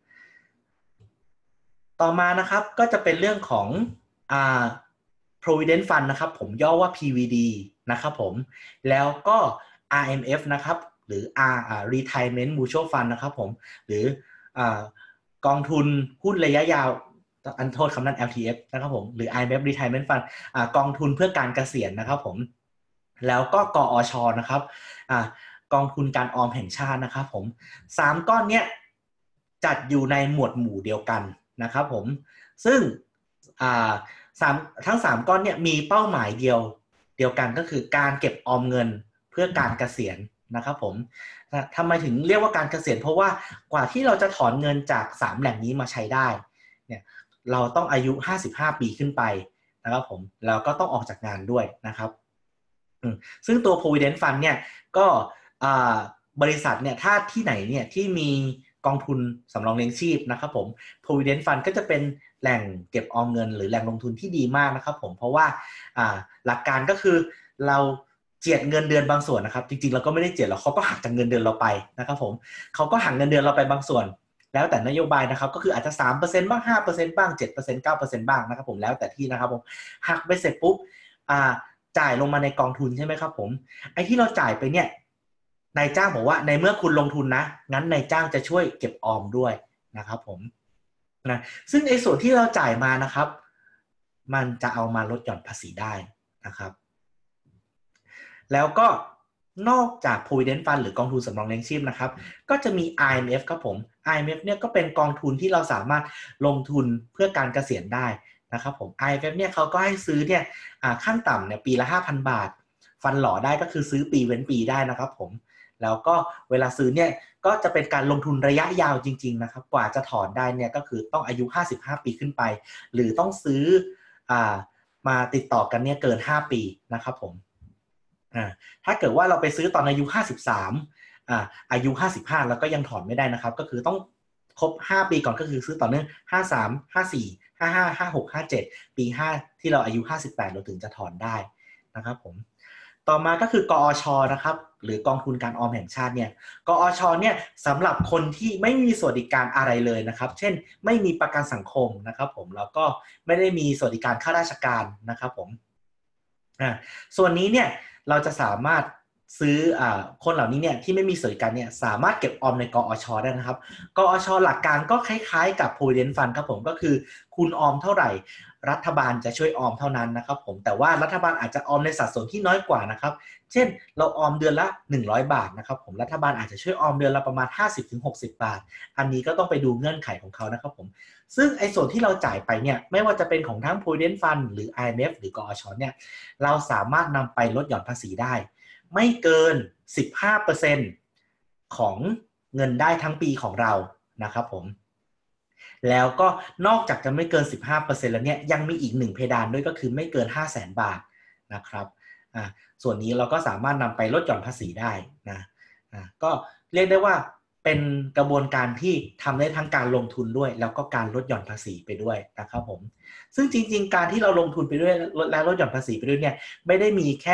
ต่อมานะครับก็จะเป็นเรื่องของอ่า provident fund นะครับผมย่อว่า พี วี ดี นะครับผมแล้วก็ อาร์ เอ็ม เอฟ นะครับหรือ R Retirement Mutual Fund นะครับผมหรืออ่ากองทุนหุ้นระยะยาวอันโทษคำนั้น แอล ที เอฟ นะครับผมหรือ ไอ เอ็ม เอฟ Retirement Fund อ่ากองทุนเพื่อการเกษียณนะครับผมแล้วก็กอชนะครับอ่ากองทุนการออมแห่งชาตินะครับผมสามก้อนเนี้ยจัดอยู่ในหมวดหมู่เดียวกันนะครับผมซึ่งอ่าสามทั้งสามก้อนเนี่ยมีเป้าหมายเดียวเดียวกันก็คือการเก็บออมเงินเพื่อการเกษียณนะครับผมทำไมถึงเรียกว่าการเกษียณเพราะว่ากว่าที่เราจะถอนเงินจากสามแหล่งนี้มาใช้ได้เนี่ยเราต้องอายุห้าสิบห้าปีขึ้นไปนะครับผมแล้วก็ต้องออกจากงานด้วยนะครับซึ่งตัว provident fund เนี่ยก็บริษัทเนี่ยถ้าที่ไหนเนี่ยที่มีกองทุนสำรองเลี้ยงชีพนะครับผม provident fund ก็จะเป็นแหล่งเก็บออมเงินหรือแหล่งลงทุนที่ดีมากนะครับผมเพราะว่าหลักการก็คือเราเจียดเงินเดือนบางส่วนนะครับจริงๆเราก็ไม่ได้เจียดหรอกเขาก็หักจากเงินเดือนเราไปนะครับผมเขาก็หักเงินเดือนเราไปบางส่วนแล้วแต่นโยบายนะครับก็คืออาจจะ สามเปอร์เซ็นต์ บ้าง ห้าเปอร์เซ็นต์ บ้าง เจ็ดเปอร์เซ็นต์ เก้าเปอร์เซ็นต์ บ้างนะครับผมแล้วแต่ที่นะครับผมหักไปเสร็จปุ๊บอ่าจ่ายลงมาในกองทุนใช่ไหมครับผมไอ้ที่เราจ่ายไปเนี่ยนายจ้างบอกว่าในเมื่อคุณลงทุนนะงั้นนายจ้างจะช่วยเก็บออมด้วยนะครับผมนะซึ่งไอ้ส่วนที่เราจ่ายมานะครับมันจะเอามาลดหย่อนภาษีได้นะครับแล้วก็นอกจาก provident fund หรือกองทุนสำรองเลี้ยงชีพนะครับก็จะมี ไอ เอ็ม เอฟ ครับผม ไอ เอ็ม เอฟ เนี่ยก็เป็นกองทุนที่เราสามารถลงทุนเพื่อการเกษียณได้นะครับผม ไอ เอ็ม เอฟ เนี่ยเขาก็ให้ซื้อเนี่ยขั้นต่ำเนี่ยปีละ ห้าพัน บาทฟันหล่อได้ก็คือซื้อปีเว้นปีได้นะครับผมแล้วก็เวลาซื้อเนี่ยก็จะเป็นการลงทุนระยะยาวจริงๆนะครับกว่าจะถอนได้เนี่ยก็คือต้องอายุห้าสิบห้าปีขึ้นไปหรือต้องซื้ออ่ามาติดต่อกันเนี่ยเกินห้าปีนะครับผมอ่าถ้าเกิดว่าเราไปซื้อตอนอายุห้าสิบสามอ่าอายุห้าสิบห้าแล้วก็ยังถอนไม่ได้นะครับก็คือต้องครบห้าปีก่อนก็คือซื้อต่อเนื่องห้าสาม ห้าสี่ ห้าห้า ห้าหก ห้าเจ็ดปีห้าที่เราอายุห้าสิบแปดเราถึงจะถอนได้นะครับผมต่อมาก็คือกอชนะครับหรือกองทุนการออมแห่งชาติเนี่ยกอชเนี่ยสำหรับคนที่ไม่มีสวัสดิการอะไรเลยนะครับเช่นไม่มีประกันสังคมนะครับผมแล้วก็ไม่ได้มีสวัสดิการข้าราชการนะครับผมอ่าส่วนนี้เนี่ยเราจะสามารถซื้ออ่าคนเหล่านี้เนี่ยที่ไม่มีสวัสดิการเนี่ยสามารถเก็บออมในกอชได้นะครับกอชหลักการก็คล้ายๆกับ provident fund ครับผมก็คือคุณออมเท่าไหร่รัฐบาลจะช่วยออมเท่านั้นนะครับผมแต่ว่ารัฐบาลอาจจะออมในสัดส่วนที่น้อยกว่านะครับเช่นเราออมเดือนละหนึ่งร้อยบาทนะครับผมรัฐบาลอาจจะช่วยออมเดือนละประมาณ ห้าสิบถึงหกสิบ บาทอันนี้ก็ต้องไปดูเงื่อนไขของเขานะครับผมซึ่งไอ้ส่วนที่เราจ่ายไปเนี่ยไม่ว่าจะเป็นของทั้ง provident fund หรือ ไอ เอ็ม เอฟ หรือกอชเนี่ยเราสามารถนำไปลดหย่อนภาษีได้ไม่เกิน สิบห้าเปอร์เซ็นต์ ของเงินได้ทั้งปีของเรานะครับผมแล้วก็นอกจากจะไม่เกิน สิบห้าเปอร์เซ็นต์ แล้วเนี่ยยังมีอีกหนึ่งเพดานด้วยก็คือไม่เกิน ห้าแสน บาทนะครับอ่าส่วนนี้เราก็สามารถนำไปลดหย่อนภาษีได้นะอ่าก็เรียกได้ว่าเป็นกระบวนการที่ทำได้ทั้งการลงทุนด้วยแล้วก็การลดหย่อนภาษีไปด้วยนะครับผมซึ่งจริงๆการที่เราลงทุนไปด้วยและลดหย่อนภาษีไปด้วยเนี่ยไม่ได้มีแค่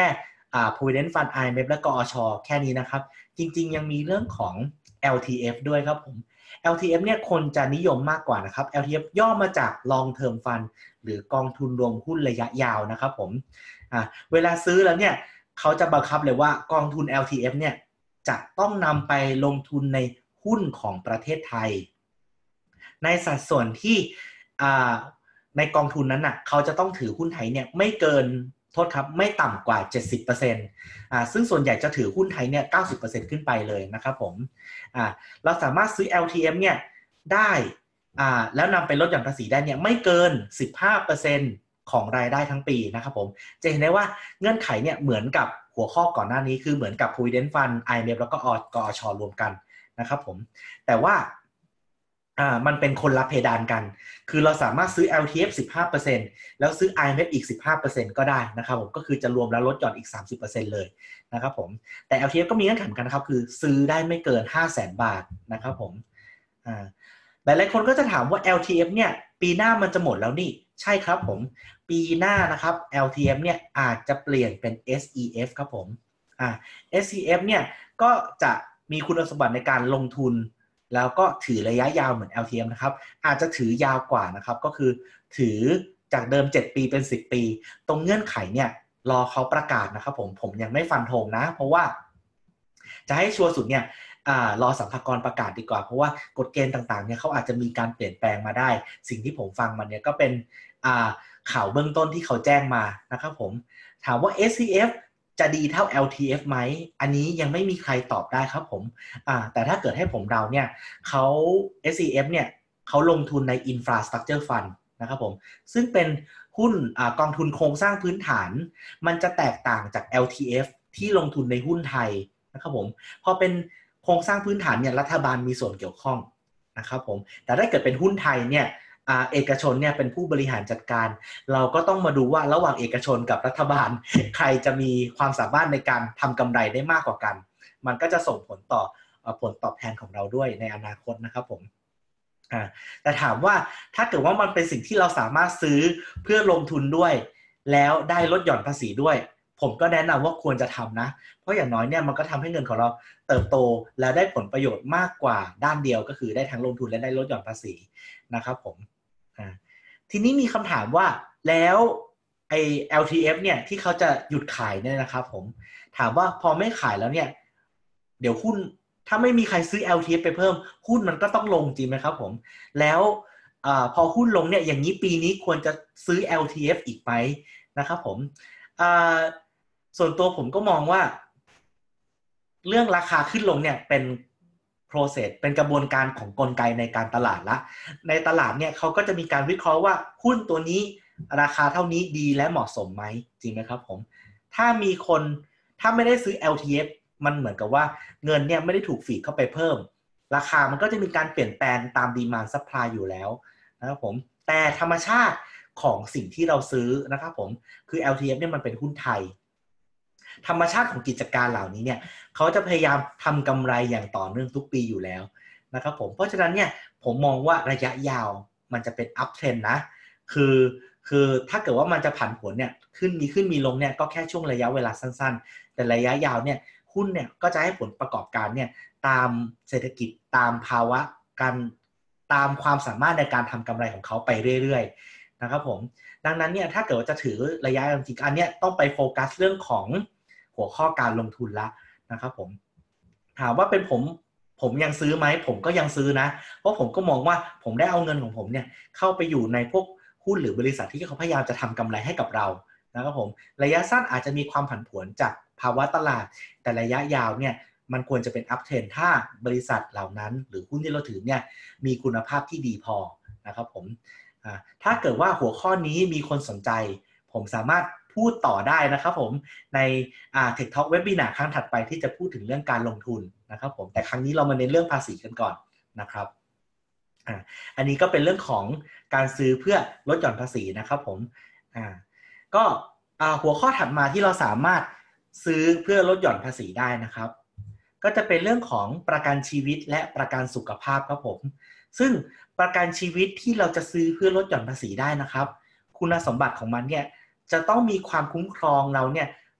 อ่า Provident Fund ไอ เอ็ม เอฟ และกอชแค่นี้นะครับจริงๆยังมีเรื่องของ แอล ที เอฟ ด้วยครับผม แอล ที เอฟ เนี่ยคนจะนิยมมากกว่านะครับ แอล ที เอฟ ย่อมาจาก Long Term Fund หรือกองทุนรวมหุ้นระยะยาวนะครับผมอ่าเวลาซื้อแล้วเนี่ยเขาจะบังคับเลยว่ากองทุน แอล ที เอฟ เนี่ยจะต้องนำไปลงทุนในหุ้นของประเทศไทยในสัดส่วนที่อ่าในกองทุนนั้นน่ะเขาจะต้องถือหุ้นไทยเนี่ยไม่เกินโทษครับไม่ต่ำกว่า เจ็ดสิบเปอร์เซ็นต์ อ่าซึ่งส่วนใหญ่จะถือหุ้นไทยเนี่ย เก้าสิบเปอร์เซ็นต์ ขึ้นไปเลยนะครับผมอ่าเราสามารถซื้อ แอล ที เอฟ เนี่ยได้อ่าแล้วนำไปลดหย่อนภาษีได้เนี่ยไม่เกิน สิบห้าเปอร์เซ็นต์ ของรายได้ทั้งปีนะครับผมจะเห็นได้ว่าเงื่อนไขเนี่ยเหมือนกับหัวข้อก่อนหน้านี้คือเหมือนกับ Provident Fund ไอ เอ็ม เอฟ แล้วก็กอชรวมกันนะครับผมแต่ว่าอ่ามันเป็นคนละเพดานกันคือเราสามารถซื้อ แอล ที เอฟ สิบห้าเปอร์เซ็นต์ แล้วซื้อ ไอ เอ็ม เอฟ อีก สิบห้าเปอร์เซ็นต์ ก็ได้นะครับผมก็คือจะรวมแล้วลดหย่อนอีก สามสิบเปอร์เซ็นต์ เลยนะครับผมแต่ แอล ที เอฟ ก็มีเงื่อนไขเหมือนกันนะครับคือซื้อได้ไม่เกิน ห้าแสน บาทนะครับผมอ่าหลายๆคนก็จะถามว่า แอล ที เอฟ เนี่ยปีหน้ามันจะหมดแล้วนี่ใช่ครับผมปีหน้านะครับ แอล ที เอฟ เนี่ยอาจจะเปลี่ยนเป็น เอส อี เอฟ ครับผมอ่า เอส อี เอฟ เนี่ยก็จะมีคุณสมบัติในการลงทุนแล้วก็ถือระยะยาวเหมือน แอล ที เอฟ นะครับอาจจะถือยาวกว่านะครับก็คือถือจากเดิมเจ็ดปีเป็นสิบปีตรงเงื่อนไขเนี่ยรอเขาประกาศนะครับผมผมยังไม่ฟันธงนะเพราะว่าจะให้ชัวร์สุดเนี่ยอ่ารอสรรพากรประกาศดีกว่าเพราะว่ากฎเกณฑ์ต่างๆเนี่ยเขาอาจจะมีการเปลี่ยนแปลงมาได้สิ่งที่ผมฟังมันเนี่ยก็เป็นอ่าข่าวเบื้องต้นที่เขาแจ้งมานะครับผมถามว่า เอส ซี เอฟ จะดีเท่า แอล ที เอฟ ไหมอันนี้ยังไม่มีใครตอบได้ครับผมอ่าแต่ถ้าเกิดให้ผมเดาเนี่ยเขา เอส ซี เอฟ เนี่ยเขาลงทุนใน Infrastructure Fund นะครับผมซึ่งเป็นหุ้นอ่ากองทุนโครงสร้างพื้นฐานมันจะแตกต่างจาก แอล ที เอฟ ที่ลงทุนในหุ้นไทยนะครับผมพอเป็นโครงสร้างพื้นฐานเนี่ยรัฐบาลมีส่วนเกี่ยวข้องนะครับผมแต่ถ้าเกิดเป็นหุ้นไทยเนี่ยเอกชนเนี่ยเป็นผู้บริหารจัดการเราก็ต้องมาดูว่าระหว่างเอกชนกับรัฐบาลใครจะมีความสามารถในการทำกำไรได้มากกว่ากันมันก็จะส่งผลต่อผลตอบแทนของเราด้วยในอนาคตนะครับผมแต่ถามว่าถ้าเกิดว่ามันเป็นสิ่งที่เราสามารถซื้อเพื่อลงทุนด้วยแล้วได้ลดหย่อนภาษีด้วยผมก็แนะนำว่าควรจะทำนะเพราะอย่างน้อยเนี่ยมันก็ทำให้เงินของเราเติบโตและได้ผลประโยชน์มากกว่าด้านเดียวก็คือได้ทั้งลงทุนและได้ลดหย่อนภาษีนะครับผมทีนี้มีคำถามว่าแล้วไอ้ แอล ที เอฟ เนี่ยที่เขาจะหยุดขายเนี่ยนะครับผมถามว่าพอไม่ขายแล้วเนี่ยเดี๋ยวหุ้นถ้าไม่มีใครซื้อ แอล ที เอฟ ไปเพิ่มหุ้นมันก็ต้องลงจริงไหมครับผมแล้วอพอหุ้นลงเนี่ยอย่างนี้ปีนี้ควรจะซื้อ แอล ที เอฟ อีกไหมนะครับผมส่วนตัวผมก็มองว่าเรื่องราคาขึ้นลงเนี่ยเป็น process เป็นกระบวนการของกลไกในการตลาดละในตลาดเนี่ยเขาก็จะมีการวิเคราะห์ว่าหุ้นตัวนี้ราคาเท่านี้ดีและเหมาะสมไหมจริงไหมครับผมถ้ามีคนถ้าไม่ได้ซื้อ แอล ที เอฟ มันเหมือนกับว่าเงินเนี่ยไม่ได้ถูกฟีดเข้าไปเพิ่มราคามันก็จะมีการเปลี่ยนแปลงตาม demand supply อยู่แล้วนะครับผมแต่ธรรมชาติของสิ่งที่เราซื้อนะครับผมคือ แอล ที เอฟ เนี่ยมันเป็นหุ้นไทยธรรมชาติของกิจการเหล่านี้เนี่ยเขาจะพยายามทำกำไรอย่างต่อเนื่องทุกปีอยู่แล้วนะครับผมเพราะฉะนั้นเนี่ยผมมองว่าระยะยาวมันจะเป็น up trend นะคือคือถ้าเกิดว่ามันจะผันผวนเนี่ยขึ้นมีขึ้นมีลงเนี่ยก็แค่ช่วงระยะเวลาสั้นๆแต่ระยะยาวเนี่ยหุ้นเนี่ยก็จะให้ผลประกอบการเนี่ยตามเศรษฐกิจตามภาวะการตามความสามารถในการทำกำไรของเขาไปเรื่อยๆนะครับผมดังนั้นเนี่ยถ้าเกิดว่าจะถือระยะจริงๆอันเนี้ยต้องไปโฟกัสเรื่องของหัวข้อการลงทุนละนะครับผมถามว่าเป็นผมผมยังซื้อไหมผมก็ยังซื้อนะเพราะผมก็มองว่าผมได้เอาเงินของผมเนี่ยเข้าไปอยู่ในพวกหุ้นหรือบริษัทที่เขาพยายามจะทำกำไรให้กับเรานะครับผมระยะสั้นอาจจะมีความผันผวนจากภาวะตลาดแต่ระยะยาวเนี่ยมันควรจะเป็นอัพเทรนถ้าบริษัทเหล่านั้นหรือหุ้นที่เราถือเนี่ยมีคุณภาพที่ดีพอนะครับผมถ้าเกิดว่าหัวข้อนี้มีคนสนใจผมสามารถพูดต่อได้นะครับผมในอ่า Tech Talk Webinar ครั้งถัดไปที่จะพูดถึงเรื่องการลงทุนนะครับผมแต่ครั้งนี้เรามาเน้นเรื่องภาษีกันก่อนนะครับอ่าอันนี้ก็เป็นเรื่องของการซื้อเพื่อลดหย่อนภาษีนะครับผมอ่าก็อ่าหัวข้อถัดมาที่เราสามารถซื้อเพื่อลดหย่อนภาษีได้นะครับก็จะเป็นเรื่องของประกันชีวิตและประกันสุขภาพครับผมซึ่งประกันชีวิตที่เราจะซื้อเพื่อลดหย่อนภาษีได้นะครับคุณสมบัติของมันเนี่ยจะต้องมีความคุ้มครองเราเนี่ย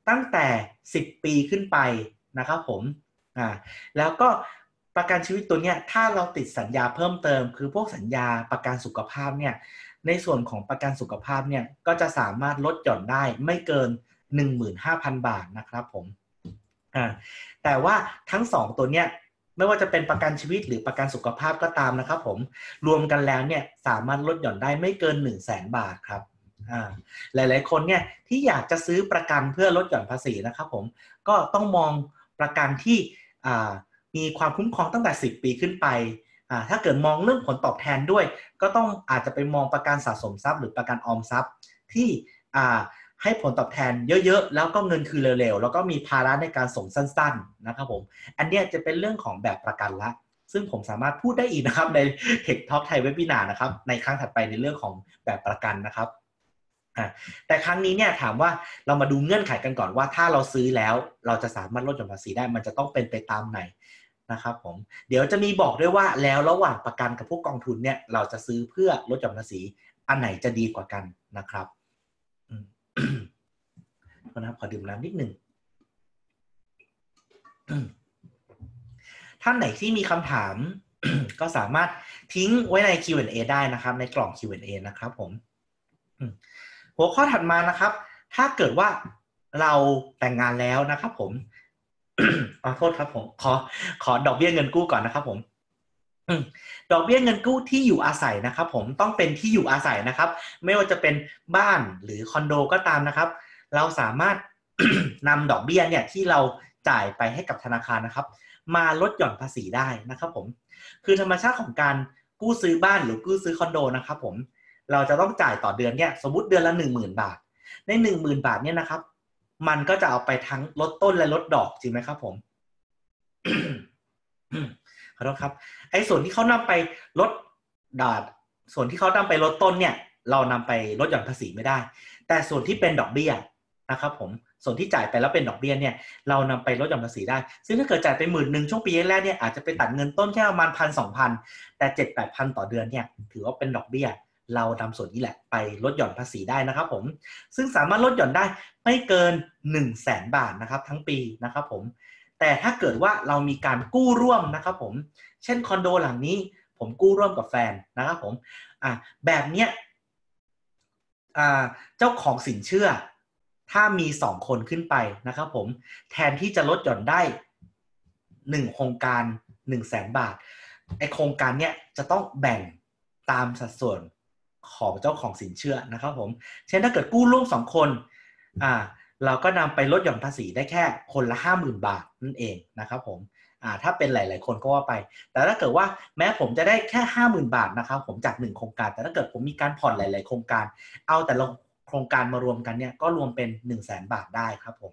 ตั้งแต่สิบปีขึ้นไปนะครับผมอ่าแล้วก็ประกันชีวิตตัวเนี้ยถ้าเราติดสัญญาเพิ่มเติมคือพวกสัญญาประกันสุขภาพเนี่ยในส่วนของประกันสุขภาพเนี่ยก็จะสามารถลดหย่อนได้ไม่เกิน หนึ่งหมื่นห้าพัน บาทนะครับผมอ่าแต่ว่าทั้งสองตัวเนี้ยไม่ว่าจะเป็นประกันชีวิตหรือประกันสุขภาพก็ตามนะครับผมรวมกันแล้วเนี่ยสามารถลดหย่อนได้ไม่เกิน หนึ่งแสน บาทครับอ่าหลายๆคนเนี่ยที่อยากจะซื้อประกันเพื่อลดหย่อนภาษีนะครับผมก็ต้องมองประกันที่อ่ามีความคุ้มครองตั้งแต่สิบปีขึ้นไปอ่าถ้าเกิดมองเรื่องผลตอบแทนด้วยก็ต้องอาจจะไปมองประกันสะสมทรัพย์หรือประกันออมทรัพย์ที่อ่าให้ผลตอบแทนเยอะๆแล้วก็เงินคืนเร็วๆแล้วก็มีภาระในการส่งสั้นๆนะครับผมอันนี้จะเป็นเรื่องของแบบประกันละซึ่งผมสามารถพูดได้อีกนะครับใน Tech Talk Thai Webinar นะครับในครั้งถัดไปในเรื่องของแบบประกันนะครับแต่ครั้งนี้เนี่ยถามว่าเรามาดูเงื่อนไขกันก่อนว่าถ้าเราซื้อแล้วเราจะสามารถลดหย่อนภาษีได้มันจะต้องเป็นไปตามไหนนะครับผมเดี๋ยวจะมีบอกด้วยว่าแล้วระหว่างประกันกับพวกกองทุนเนี่ยเราจะซื้อเพื่อลดหย่อนภาษีอันไหนจะดีกว่ากันนะครับนะครับขอดื่มน้ำนิดหนึ่งท่านไหนที่มีคำถาม ก็สามารถทิ้งไว้ใน คิว แอนด์ เอ ได้นะครับในกล่อง คิว แอนด์ เอ นะครับผมหัวข้อถัดมานะครับถ้าเกิดว่าเราแต่งงานแล้วนะครับผม ขอโทษครับผมขอขอดอกเบี้ยเงินกู้ก่อนนะครับผมดอกเบี้ยเงินกู้ที่อยู่อาศัยนะครับผมต้องเป็นที่อยู่อาศัยนะครับไม่ว่าจะเป็นบ้านหรือคอนโดก็ตามนะครับเราสามารถ นำดอกเบี้ยเนี่ยที่เราจ่ายไปให้กับธนาคารนะครับมาลดหย่อนภาษีได้นะครับผมคือธรรมชาติของการกู้ซื้อบ้านหรือกู้ซื้อคอนโดนะครับผมเราจะต้องจ่ายต่อเดือนเนี่ยสมมุติเดือนละ หนึ่งหมื่น บาทใน หนึ่งหมื่น บาทเนี่ยนะครับมันก็จะเอาไปทั้งลดต้นและลดดอกจริงไหมครับผม ขอโทษครับไอ้ส่วนที่เขานำไปลดดาดส่วนที่เขานำไปลดต้นเนี่ยเรานำไปลดหย่อนภาษีไม่ได้แต่ส่วนที่เป็นดอกเบี้ยนะครับผมส่วนที่จ่ายไปแล้วเป็นดอกเบี้ยเนี่ยเรานำไปลดหย่อนภาษีได้ซึ่งถ้าเกิดจ่ายไปหมื่นหนึ่งช่วงปีแรกเนี่ยอาจจะไปตัดเงินต้นแค่ประมาณพันสองพันแต่เจ็ดแปดพันต่อเดือนเนี่ยถือว่าเป็นดอกเบี้ยเรานำส่วนนี้แหละไปลดหย่อนภาษีได้นะครับผมซึ่งสามารถลดหย่อนได้ไม่เกิน หนึ่งแสน บาทนะครับทั้งปีนะครับผมแต่ถ้าเกิดว่าเรามีการกู้ร่วมนะครับผมเช่นคอนโดหลังนี้ผมกู้ร่วมกับแฟนนะครับผมอ่ะแบบเนี้ยอ่าเจ้าของสินเชื่อถ้ามีสองคนขึ้นไปนะครับผมแทนที่จะลดหย่อนได้หนึ่งโครงการ หนึ่งแสน บาทไอโครงการเนี้ยจะต้องแบ่งตามสัดส่วนของเจ้าของสินเชื่อนะครับผมเช่นถ้าเกิดกู้ร่วมสองคนอ่าเราก็นำไปลดหย่อนภาษีได้แค่คนละ ห้าหมื่น บาทนั่นเองนะครับผมอ่าถ้าเป็นหลายๆคนก็ว่าไปแต่ถ้าเกิดว่าแม้ผมจะได้แค่ ห้าหมื่น บาทนะครับผมจากหนึ่งโครงการแต่ถ้าเกิดผมมีการผ่อนหลายๆโครงการเอาแต่ละโครงการมารวมกันเนี่ยก็รวมเป็น หนึ่งแสน บาทได้ครับผม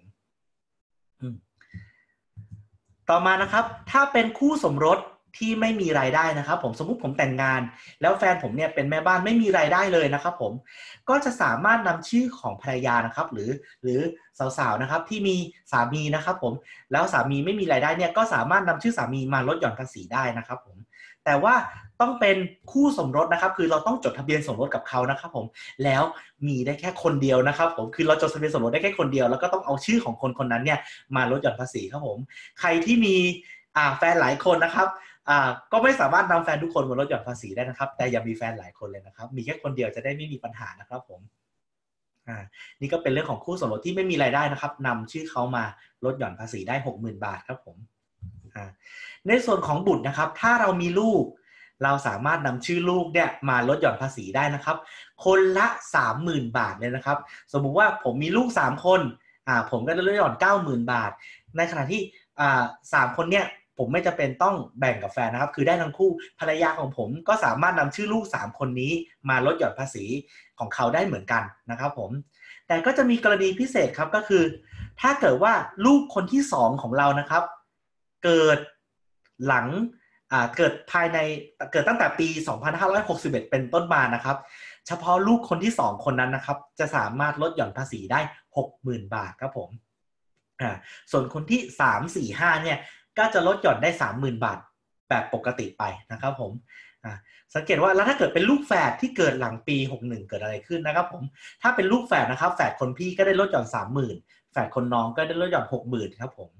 ต่อมานะครับถ้าเป็นคู่สมรสที่ไม่มีรายได้นะครับผมสมมุติผมแต่งงานแล้วแฟนผมเนี่ยเป็นแม่บ้านไม่มีรายได้เลยนะครับผมก็จะสามารถนำชื่อของภรรยานะครับหรือหรือสาวๆนะครับที่มีสามีนะครับผมแล้วสามีไม่มีรายได้เนี่ยก็สามารถนำชื่อสามีมาลดหย่อนภาษีได้นะครับผมแต่ว่าต้องเป็นคู่สมรสนะครับคือเราต้องจดทะเบียนสมรสกับเขานะครับผมแล้วมีได้แค่คนเดียวนะครับผมคือเราจดทะเบียนสมรสได้แค่คนเดียวแล้วก็ต้องเอาชื่อของคนคนนั้นเนี่ยมาลดหย่อนภาษีครับผมใครที่มีอ่าแฟนหลายคนนะครับอ่าก็ไม่สามารถนำแฟนทุกคนมาลดหย่อนภาษีได้นะครับแต่อย่ามีแฟนหลายคนเลยนะครับมีแค่คนเดียวจะได้ไม่มีปัญหานะครับผมอ่านี่ก็เป็นเรื่องของคู่สมรสที่ไม่มีรายได้นะครับนำชื่อเขามาลดหย่อนภาษีได้ หกหมื่น บาทครับผมอ่าในส่วนของบุตรนะครับถ้าเรามีลูกเราสามารถนำชื่อลูกเนี่ยมาลดหย่อนภาษีได้นะครับคนละ สามหมื่น บาทเลยนะครับสมมุติว่าผมมีลูกสามคนอ่าผมก็จะลดหย่อน เก้าหมื่น บาทในขณะที่อ่าสามคนเนี่ยผมไม่จำเป็นต้องแบ่งกับแฟนนะครับคือได้ทั้งคู่ภรรยาของผมก็สามารถนำชื่อลูกสามคนนี้มาลดหย่อนภาษีของเขาได้เหมือนกันนะครับผมแต่ก็จะมีกรณีพิเศษครับก็คือถ้าเกิดว่าลูกคนที่สองของเรานะครับเกิดหลังอ่าเกิดภายในเกิดตั้งแต่ปี สองพันห้าร้อยหกสิบเอ็ด เป็นต้นมานะครับเฉพาะลูกคนที่สองคนนั้นนะครับจะสามารถลดหย่อนภาษีได้ หกหมื่น บาทครับผมอ่าส่วนคนที่สาม สี่ ห้าเนี่ยก็จะลดหย่อนได้ สามหมื่น บาทแบบปกติไปนะครับผมอ่าสังเกตว่าแล้วถ้าเกิดเป็นลูกแฝดที่เกิดหลังปีหกสิบเอ็ดเกิดอะไรขึ้นนะครับผมถ้าเป็นลูกแฝดนะครับแฝดคนพี่ก็ได้ลดหย่อน สามหมื่นแฝดคนน้องก็ได้ลดหย่อนหกหมื่นครับผม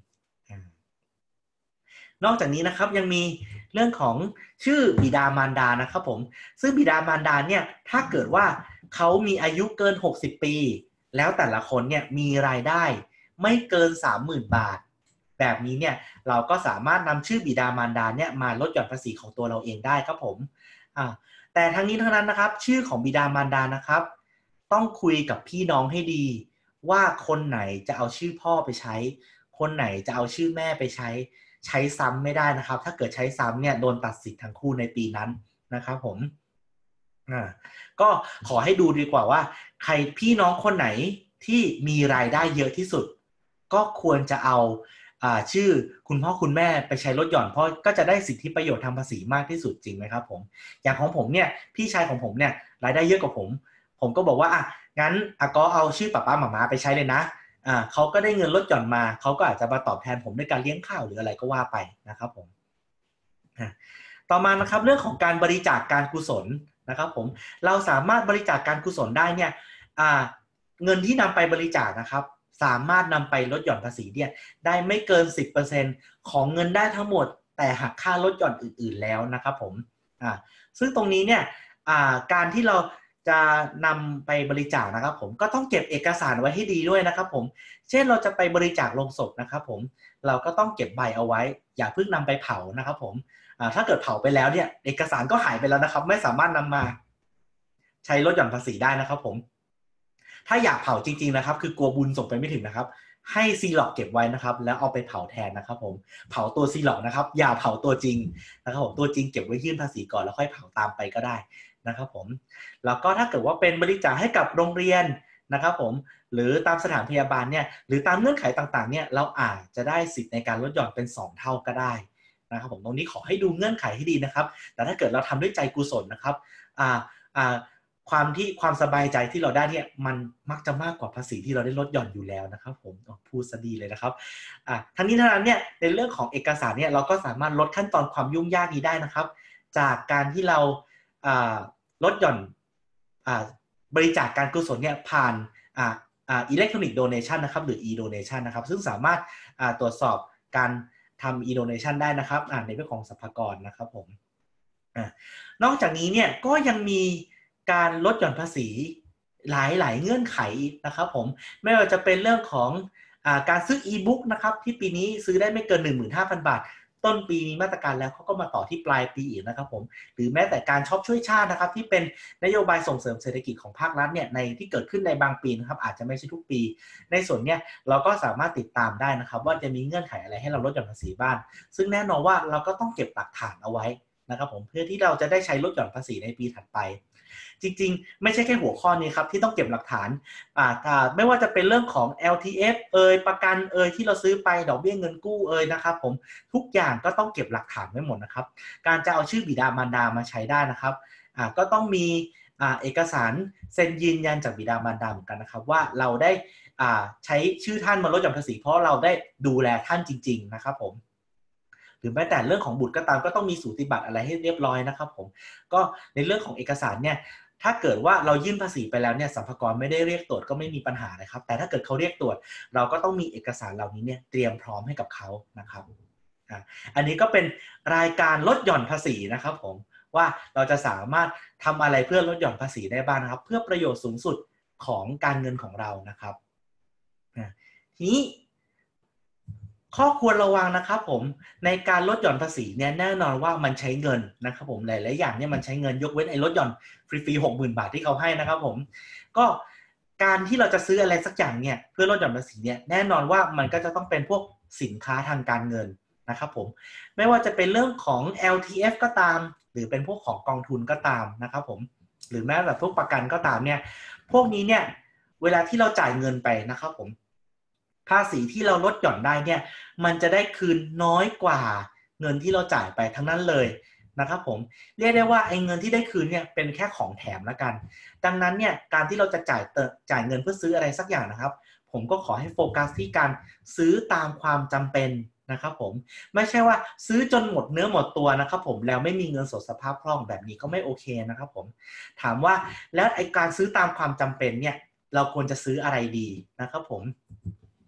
นอกจากนี้นะครับยังมีเรื่องของชื่อบิดามารดานะครับผมซึ่งบิดามารดาเนี่ยถ้าเกิดว่าเขามีอายุเกินหกสิบปีแล้วแต่ละคนเนี่ยมีรายได้ไม่เกิน สามหมื่น บาทแบบนี้เนี่ยเราก็สามารถนำชื่อบิดามารดาเนี่ยมาลดหย่อนภาษีของตัวเราเองได้ครับผมอ่าแต่ทั้งนี้ทั้งนั้นนะครับชื่อของบิดามารดานะครับต้องคุยกับพี่น้องให้ดีว่าคนไหนจะเอาชื่อพ่อไปใช้คนไหนจะเอาชื่อแม่ไปใช้ใช้ซ้ำไม่ได้นะครับถ้าเกิดใช้ซ้ำเนี่ยโดนตัดสิทธิ์ทั้งคู่ในปีนั้นนะครับผมอ่าก็ขอให้ดูดีกว่าว่าใครพี่น้องคนไหนที่มีรายได้เยอะที่สุดก็ควรจะเอาอ่าชื่อคุณพ่อคุณแม่ไปใช้ลดหย่อนเพราะก็จะได้สิทธิประโยชน์ทางภาษีมากที่สุดจริงไหมครับผมอย่างของผมเนี่ยพี่ชายของผมเนี่ยรายได้เยอะกว่าผมผมก็บอกว่าอ่ะงั้นอาก็เอาชื่อป้าป้าหม่าม้าไปใช้เลยนะอ่าเขาก็ได้เงินลดหย่อนมาเขาก็อาจจะมาตอบแทนผมด้วยการเลี้ยงข้าวหรืออะไรก็ว่าไปนะครับผมต่อมานะครับเรื่องของการบริจาคการกุศลนะครับผมเราสามารถบริจาคการกุศลได้เนี่ยอ่าเงินที่นำไปบริจาคนะครับสามารถนำไปลดหย่อนภาษีเนี่ยได้ไม่เกิน สิบเปอร์เซ็นต์ ของเงินได้ทั้งหมดแต่หักค่าลดหย่อนอื่นๆแล้วนะครับผมอ่าซึ่งตรงนี้เนี่ยอ่าการที่เราจะนำไปบริจาคนะครับผมก็ต้องเก็บเอกสารไว้ให้ดีด้วยนะครับผมเช่นเราจะไปบริจาคโลงศพนะครับผมเราก็ต้องเก็บใบเอาไว้อย่าเพิ่งนำไปเผานะครับผมถ้าเกิดเผาไปแล้วเนี่ยเอกสารก็หายไปแล้วนะครับไม่สามารถนำมาใช้ลดหย่อนภาษีได้นะครับผมถ้าอยากเผาจริงๆนะครับคือกลัวบุญส่งไปไม่ถึงนะครับให้ซีล็อกเก็บไว้นะครับแล้วเอาไปเผาแทนนะครับผมเผาตัวซีล็อกนะครับอย่าเผาตัวจริงนะครับผมตัวจริงเก็บไว้ยื่นภาษีก่อนแล้วค่อยเผาตามไปก็ได้นะครับผมแล้วก็ถ้าเกิดว่าเป็นบริจาคให้กับโรงเรียนนะครับผมหรือตามสถานพยาบาลเนี่ยหรือตามเงื่อนไขต่างๆเนี่ยเราอาจจะได้สิทธิ์ในการลดหย่อนเป็นสองเท่าก็ได้นะครับผมตรงนี้ขอให้ดูเงื่อนไขให้ดีนะครับแต่ถ้าเกิดเราทำด้วยใจกุศลนะครับอ่าอ่าความที่ความสบายใจที่เราได้เนี่ยมันมักจะมากกว่าภาษีที่เราได้ลดหย่อนอยู่แล้วนะครับผมพูดซะดีเลยนะครับอ่าทั้งนี้ทั้งนั้นเนี่ยในเรื่องของเอกสารเนี่ยเราก็สามารถลดขั้นตอนความยุ่งยากนี้ได้นะครับจากการที่เราอ่าลดหย่อนอ่าบริจาคการกุศลเนี่ยผ่านอ่าอ่าอิเล็กทรอนิกส์โดเนชันนะครับหรือ e-donation นะครับซึ่งสามารถอ่าตรวจสอบการทำ e-donation ได้นะครับในเรื่องของสรรพากรนะครับผมนอกจากนี้เนี่ยก็ยังมีการลดหย่อนภาษีหลายๆเงื่อนไขนะครับผมไม่ว่าจะเป็นเรื่องของอ่าการซื้อ e-book นะครับที่ปีนี้ซื้อได้ไม่เกิน หนึ่งหมื่นห้าพัน บาทต้นปีมีมาตรการแล้วเขาก็มาต่อที่ปลายปีอีกนะครับผมหรือแม้แต่การช็อปช่วยชาตินะครับที่เป็นนโยบายส่งเสริมเศรษฐกิจของภาครัฐเนี่ยในที่เกิดขึ้นในบางปีนะครับอาจจะไม่ใช่ทุกปีในส่วนเนี้ยเราก็สามารถติดตามได้นะครับว่าจะมีเงื่อนไขอะไรให้เราลดหย่อนภาษีบ้างซึ่งแน่นอนว่าเราก็ต้องเก็บหลักฐานเอาไว้นะครับผมเพื่อที่เราจะได้ใช้ลดหย่อนภาษีในปีถัดไปจริงๆไม่ใช่แค่หัวข้อนี้ครับที่ต้องเก็บหลักฐานอ่าไม่ว่าจะเป็นเรื่องของ แอล ที เอฟ เอ่ยประกันเอ่ยที่เราซื้อไปดอกเบี้ยเงินกู้เอ่ยนะครับผมทุกอย่างก็ต้องเก็บหลักฐานไว้หมดนะครับการจะเอาชื่อบิดามารดามาใช้ได้นะครับอ่าก็ต้องมีอ่าเอกสารเซ็นยืนยันจากบิดามารดาเหมือนกันนะครับว่าเราได้อ่าใช้ชื่อท่านมาลดหย่อนภาษีเพราะเราได้ดูแลท่านจริงๆนะครับผมหรือแม้แต่เรื่องของบุตรก็ตามก็ต้องมีสูติบัตรอะไรให้เรียบร้อยนะครับผมก็ในเรื่องของเอกสารเนี่ยถ้าเกิดว่าเรายื่นภาษีไปแล้วเนี่ยสรรพากรไม่ได้เรียกตรวจก็ไม่มีปัญหานะครับแต่ถ้าเกิดเขาเรียกตรวจเราก็ต้องมีเอกสารเหล่านี้เนี่ยเตรียมพร้อมให้กับเขานะครับอันนี้ก็เป็นรายการลดหย่อนภาษีนะครับผมว่าเราจะสามารถทำอะไรเพื่อลดหย่อนภาษีได้บ้างนะครับเพื่อประโยชน์สูงสุดของการเงินของเรานะครับทีนี้ข้อควรระวังนะครับผมในการลดหย่อนภาษีเนี่ยแน่นอนว่ามันใช้เงินนะครับผมหลายๆอย่างเนี่ยมันใช้เงินยกเว้นไอ้ลดหย่อนฟรีๆ หกหมื่น บาทที่เขาให้นะครับผมก็การที่เราจะซื้ออะไรสักอย่างเนี่ยเพื่อลดหย่อนภาษีเนี่ยแน่นอนว่ามันก็จะต้องเป็นพวกสินค้าทางการเงินนะครับผมไม่ว่าจะเป็นเรื่องของ แอล ที เอฟ ก็ตามหรือเป็นพวกของกองทุนก็ตามนะครับผมหรือแม้แต่พวกประกันก็ตามเนี่ยพวกนี้เนี่ยเวลาที่เราจ่ายเงินไปนะครับผมภาษีที่เราลดหย่อนได้เนี่ยมันจะได้คืนน้อยกว่าเงินที่เราจ่ายไปทั้งนั้นเลยนะครับผมเรียกได้ว่าไอ้เงินที่ได้คืนเนี่ยเป็นแค่ของแถมละกันดังนั้นเนี่ยการที่เราจะจ่ายจ่ายเงินเพื่อซื้ออะไรสักอย่างนะครับผมก็ขอให้โฟกัสที่การซื้อตามความจำเป็นนะครับผมไม่ใช่ว่าซื้อจนหมดเนื้อหมดตัวนะครับผมแล้วไม่มีเงินสดสภาพคล่องแบบนี้ก็ไม่โอเคนะครับผมถามว่าแล้วไอ้การซื้อตามความจำเป็นเนี่ยเราควรจะซื้ออะไรดีนะครับผม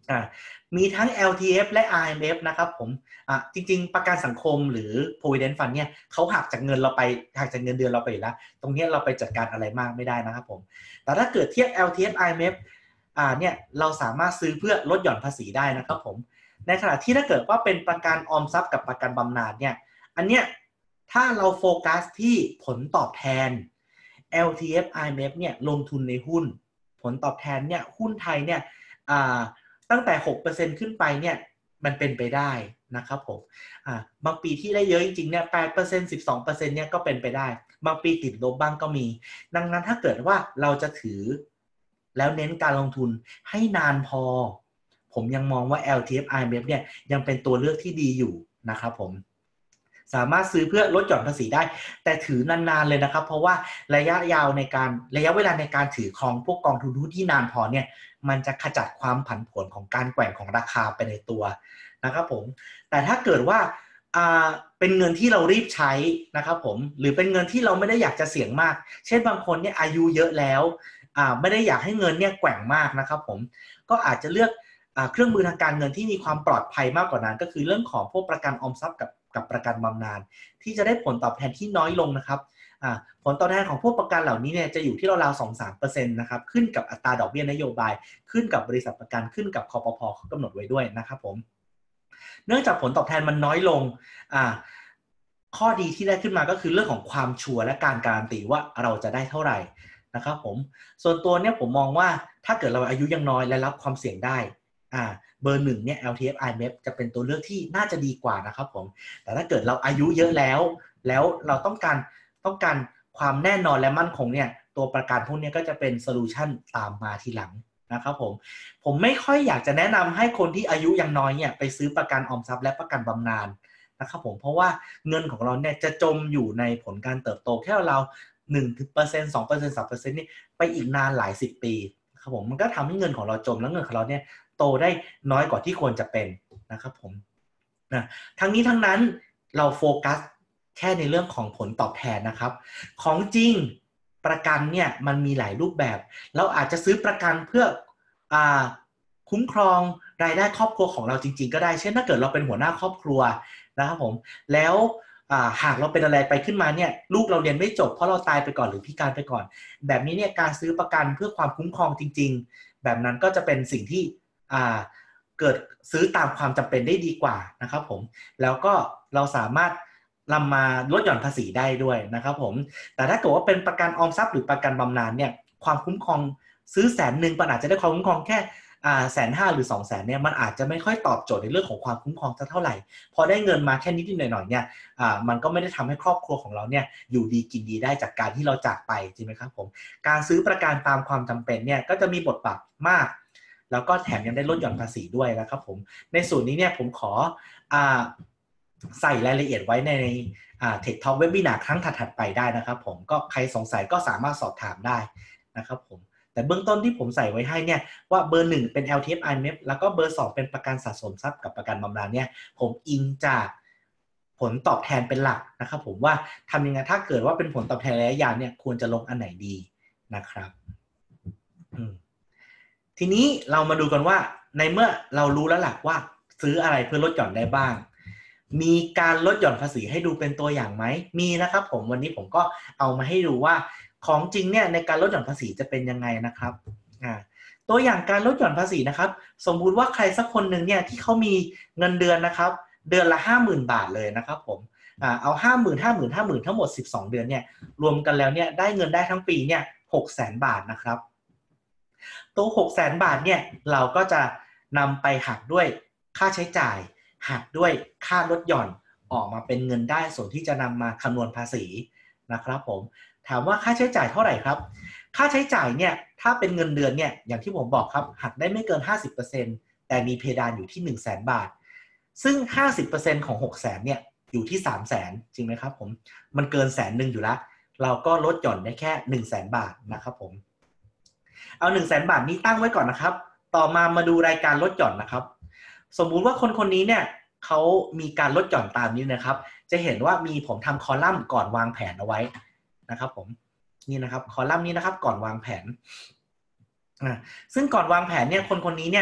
อ่ามีทั้ง แอล ที เอฟ และ อาร์ เอ็ม เอฟ นะครับผมอ่าจริงๆประกันสังคมหรือ Provident Fund เนี่ยเขาหักจากเงินเราไปหักจากเงินเดือนเราไปอยู่แล้วตรงนี้เราไปจัดการอะไรมากไม่ได้นะครับผมแต่ถ้าเกิดเทียบ แอล ที เอฟ อาร์ เอ็ม เอฟ อ่าเนี่ยเราสามารถซื้อเพื่อลดหย่อนภาษีได้นะครับผมในขณะที่ถ้าเกิดว่าเป็นประกันออมทรัพย์กับประกันบำนาญเนี่ยอันเนี้ยถ้าเราโฟกัสที่ผลตอบแทน แอล ที เอฟ อาร์ เอ็ม เอฟ เนี่ยลงทุนในหุ้นผลตอบแทนเนี่ยหุ้นไทยเนี่ยอ่าตั้งแต่ หกเปอร์เซ็นต์ ขึ้นไปเนี่ยมันเป็นไปได้นะครับผมอ่าบางปีที่ได้เยอะจริงๆเนี่ย แปดเปอร์เซ็นต์ สิบสองเปอร์เซ็นต์ เนี่ยก็เป็นไปได้บางปีติดลบบ้างก็มีดังนั้นถ้าเกิดว่าเราจะถือแล้วเน้นการลงทุนให้นานพอผมยังมองว่า แอล ที เอฟ อาร์ เอ็ม เอฟ เนี่ยยังเป็นตัวเลือกที่ดีอยู่นะครับผมสามารถซื้อเพื่อลดหย่อนภาษีได้แต่ถือนานๆเลยนะครับเพราะว่าระยะยาวในการระยะเวลาในการถือครองพวกกองทุนหุ้นที่นานพอเนี่ยมันจะขจัดความผันผวนของการแกว่งของราคาไปในตัวนะครับผมแต่ถ้าเกิดว่าอ่าเป็นเงินที่เรารีบใช้นะครับผมหรือเป็นเงินที่เราไม่ได้อยากจะเสี่ยงมากเช่นบางคนเนี่ยอายุเยอะแล้วอ่าไม่ได้อยากให้เงินเนี่ยแกว่งมากนะครับผมก็อาจจะเลือกเครื่องมือทางการเงินที่มีความปลอดภัยมากกว่านั้นก็คือเรื่องของพวกประกันออมทรัพย์กับกับประกันบำนาญที่จะได้ผลตอบแทนที่น้อยลงนะครับผลตอบแทนของพวกประกันเหล่านี้เนี่ยจะอยู่ที่ราวๆ สองถึงสามเปอร์เซ็นต์ นะครับขึ้นกับอัตราดอกเบี้ยนโยบายขึ้นกับบริษัทประกันขึ้นกับคปภ.เขากำหนดไว้ด้วยนะครับผมเนื่องจากผลตอบแทนมันน้อยลงข้อดีที่ได้ขึ้นมาก็คือเรื่องของความชัวร์และการการันตีว่าเราจะได้เท่าไหร่นะครับผมส่วนตัวเนี่ยผมมองว่าถ้าเกิดเราอายุยังน้อยและรับความเสี่ยงได้อ่าเบอร์หนึ่งเนี่ย แอล ที เอฟ อาร์ เอ็ม เอฟ จะเป็นตัวเลือกที่น่าจะดีกว่านะครับผมแต่ถ้าเกิดเราอายุเยอะแล้วแล้วเราต้องการต้องการความแน่นอนและมั่นคงเนี่ยตัวประกันพวกนี้ก็จะเป็นโซลูชันตามมาทีหลังนะครับผมผมไม่ค่อยอยากจะแนะนำให้คนที่อายุยังน้อยเนี่ยไปซื้อประกันออมทรัพย์และประกันบำนาญนะครับผมเพราะว่าเงินของเราเนี่ยจะจมอยู่ในผลการเติบโตแค่เราหนึ่งเปอร์เซ็นต์ สองเปอร์เซ็นต์ สามเปอร์เซ็นต์นี่ไปอีกนานหลายสิบปีครับผมมันก็ทำให้เงินของเราจมแล้วเงินของเราเนี่ยโตได้น้อยกว่าที่ควรจะเป็นนะครับผมนะทั้งนี้ทั้งนั้นเราโฟกัสแค่ในเรื่องของผลตอบแทนนะครับของจริงประกันเนี่ยมันมีหลายรูปแบบเราอาจจะซื้อประกันเพื่ออ่าคุ้มครองรายได้ครอบครัวของเราจริงๆก็ได้เช่นถ้าเกิดเราเป็นหัวหน้าครอบครัวนะครับผมแล้วหากเราเป็นอะไรไปขึ้นมาเนี่ยลูกเราเรียนไม่จบเพราะเราตายไปก่อนหรือพิการไปก่อนแบบนี้เนี่ยการซื้อประกันเพื่อความคุ้มครองจริงๆแบบนั้นก็จะเป็นสิ่งที่เกิดซื้อตามความจำเป็นได้ดีกว่านะครับผมแล้วก็เราสามารถนำมาลดหย่อนภาษีได้ด้วยนะครับผมแต่ถ้าเกิดว่าเป็นประกันออมทรัพย์หรือประกันบำนาญเนี่ยความคุ้มครองซื้อแสนหนึ่งมันอาจจะได้ความคุ้มครองแค่อ่าแสนห้าหรือสองแสนเนี่ยมันอาจจะไม่ค่อยตอบโจทย์ในเรื่องของความคุ้มครองสักเท่าไหร่พอได้เงินมาแค่นิดๆหน่อยๆเนี่ยอ่ามันก็ไม่ได้ทำให้ครอบครัวของเราเนี่ยอยู่ดีกินดีได้จากการที่เราจากไปจริงไหมครับผมการซื้อประกันตามความจำเป็นเนี่ยก็จะมีบทบาทมากแล้วก็แถมยังได้ลดหย่อนภาษีด้วยนะครับผมในส่วนนี้เนี่ยผมขออ่าใส่รายละเอียดไว้ในอ่า Tech Talk Webinar ครั้งถัดๆไปได้นะครับผมก็ใครสงสัยก็สามารถสอบถามได้นะครับผมแต่เบื้องต้นที่ผมใส่ไว้ให้เนี่ยว่าเบอร์หนึ่งเป็น แอล ที เอฟ อาร์ เอ็ม เอฟ แล้วก็เบอร์สองเป็นประกันสะสมทรัพย์กับประกันบำนาญเนี่ยผมอิงจากผลตอบแทนเป็นหลักนะครับผมว่าทำยังไงถ้าเกิดว่าเป็นผลตอบแทนระยะยาวเนี่ยควรจะลงอันไหนดีนะครับทีนี้เรามาดูกันว่าในเมื่อเรารู้แล้วหลักว่าซื้ออะไรเพื่อลดหย่อนได้บ้างมีการลดหย่อนภาษีให้ดูเป็นตัวอย่างไหมมีนะครับผมวันนี้ผมก็เอามาให้ดูว่าของจริงเนี่ยในการลดหย่อนภาษีจะเป็นยังไงนะครับอ่าตัวอย่างการลดหย่อนภาษีนะครับสมมุติว่าใครสักคนหนึ่งเนี่ยที่เขามีเงินเดือนนะครับเดือนละ ห้าหมื่น บาทเลยนะครับผมอ่าเอา ห้าหมื่น ห้าหมื่น ห้าหมื่น ทั้งหมดสิบสองเดือนเนี่ยรวมกันแล้วเนี่ยได้เงินได้ทั้งปีเนี่ย หกแสน บาทนะครับตัว หกแสน บาทเนี่ยเราก็จะนำไปหักด้วยค่าใช้จ่ายหักด้วยค่าลดหย่อนออกมาเป็นเงินได้ส่วนที่จะนำมาคำนวณภาษีนะครับผมถามว่าค่าใช้จ่ายเท่าไหร่ครับค่าใช้จ่ายเนี่ยถ้าเป็นเงินเดือนเนี่ยอย่างที่ผมบอกครับหักได้ไม่เกิน ห้าสิบเปอร์เซ็นต์ แต่มีเพดานอยู่ที่ หนึ่งแสน บาทซึ่ง ห้าสิบเปอร์เซ็นต์ ของ หกแสน เนี่ยอยู่ที่ สามแสน จริงไหมครับผมมันเกินแสนหนึ่งอยู่แล้วเราก็ลดหย่อนได้แค่ หนึ่งแสน บาทนะครับผมเอา หนึ่งแสน บาทนี้ตั้งไว้ก่อนนะครับต่อมามาดูรายการลดหย่อนนะครับสมมุติว่าคนคนนี้เนี่ยเขามีการลดหย่อนตามนี้นะครับจะเห็นว่ามีผมทำคอลัมน์ก่อนวางแผนเอาไว้นะครับผมนี่นะครับคอลัมน์นี้นะครับก่อนวางแผนอ่าซึ่งก่อนวางแผนเนี่ยคนคนนี้เนี่ย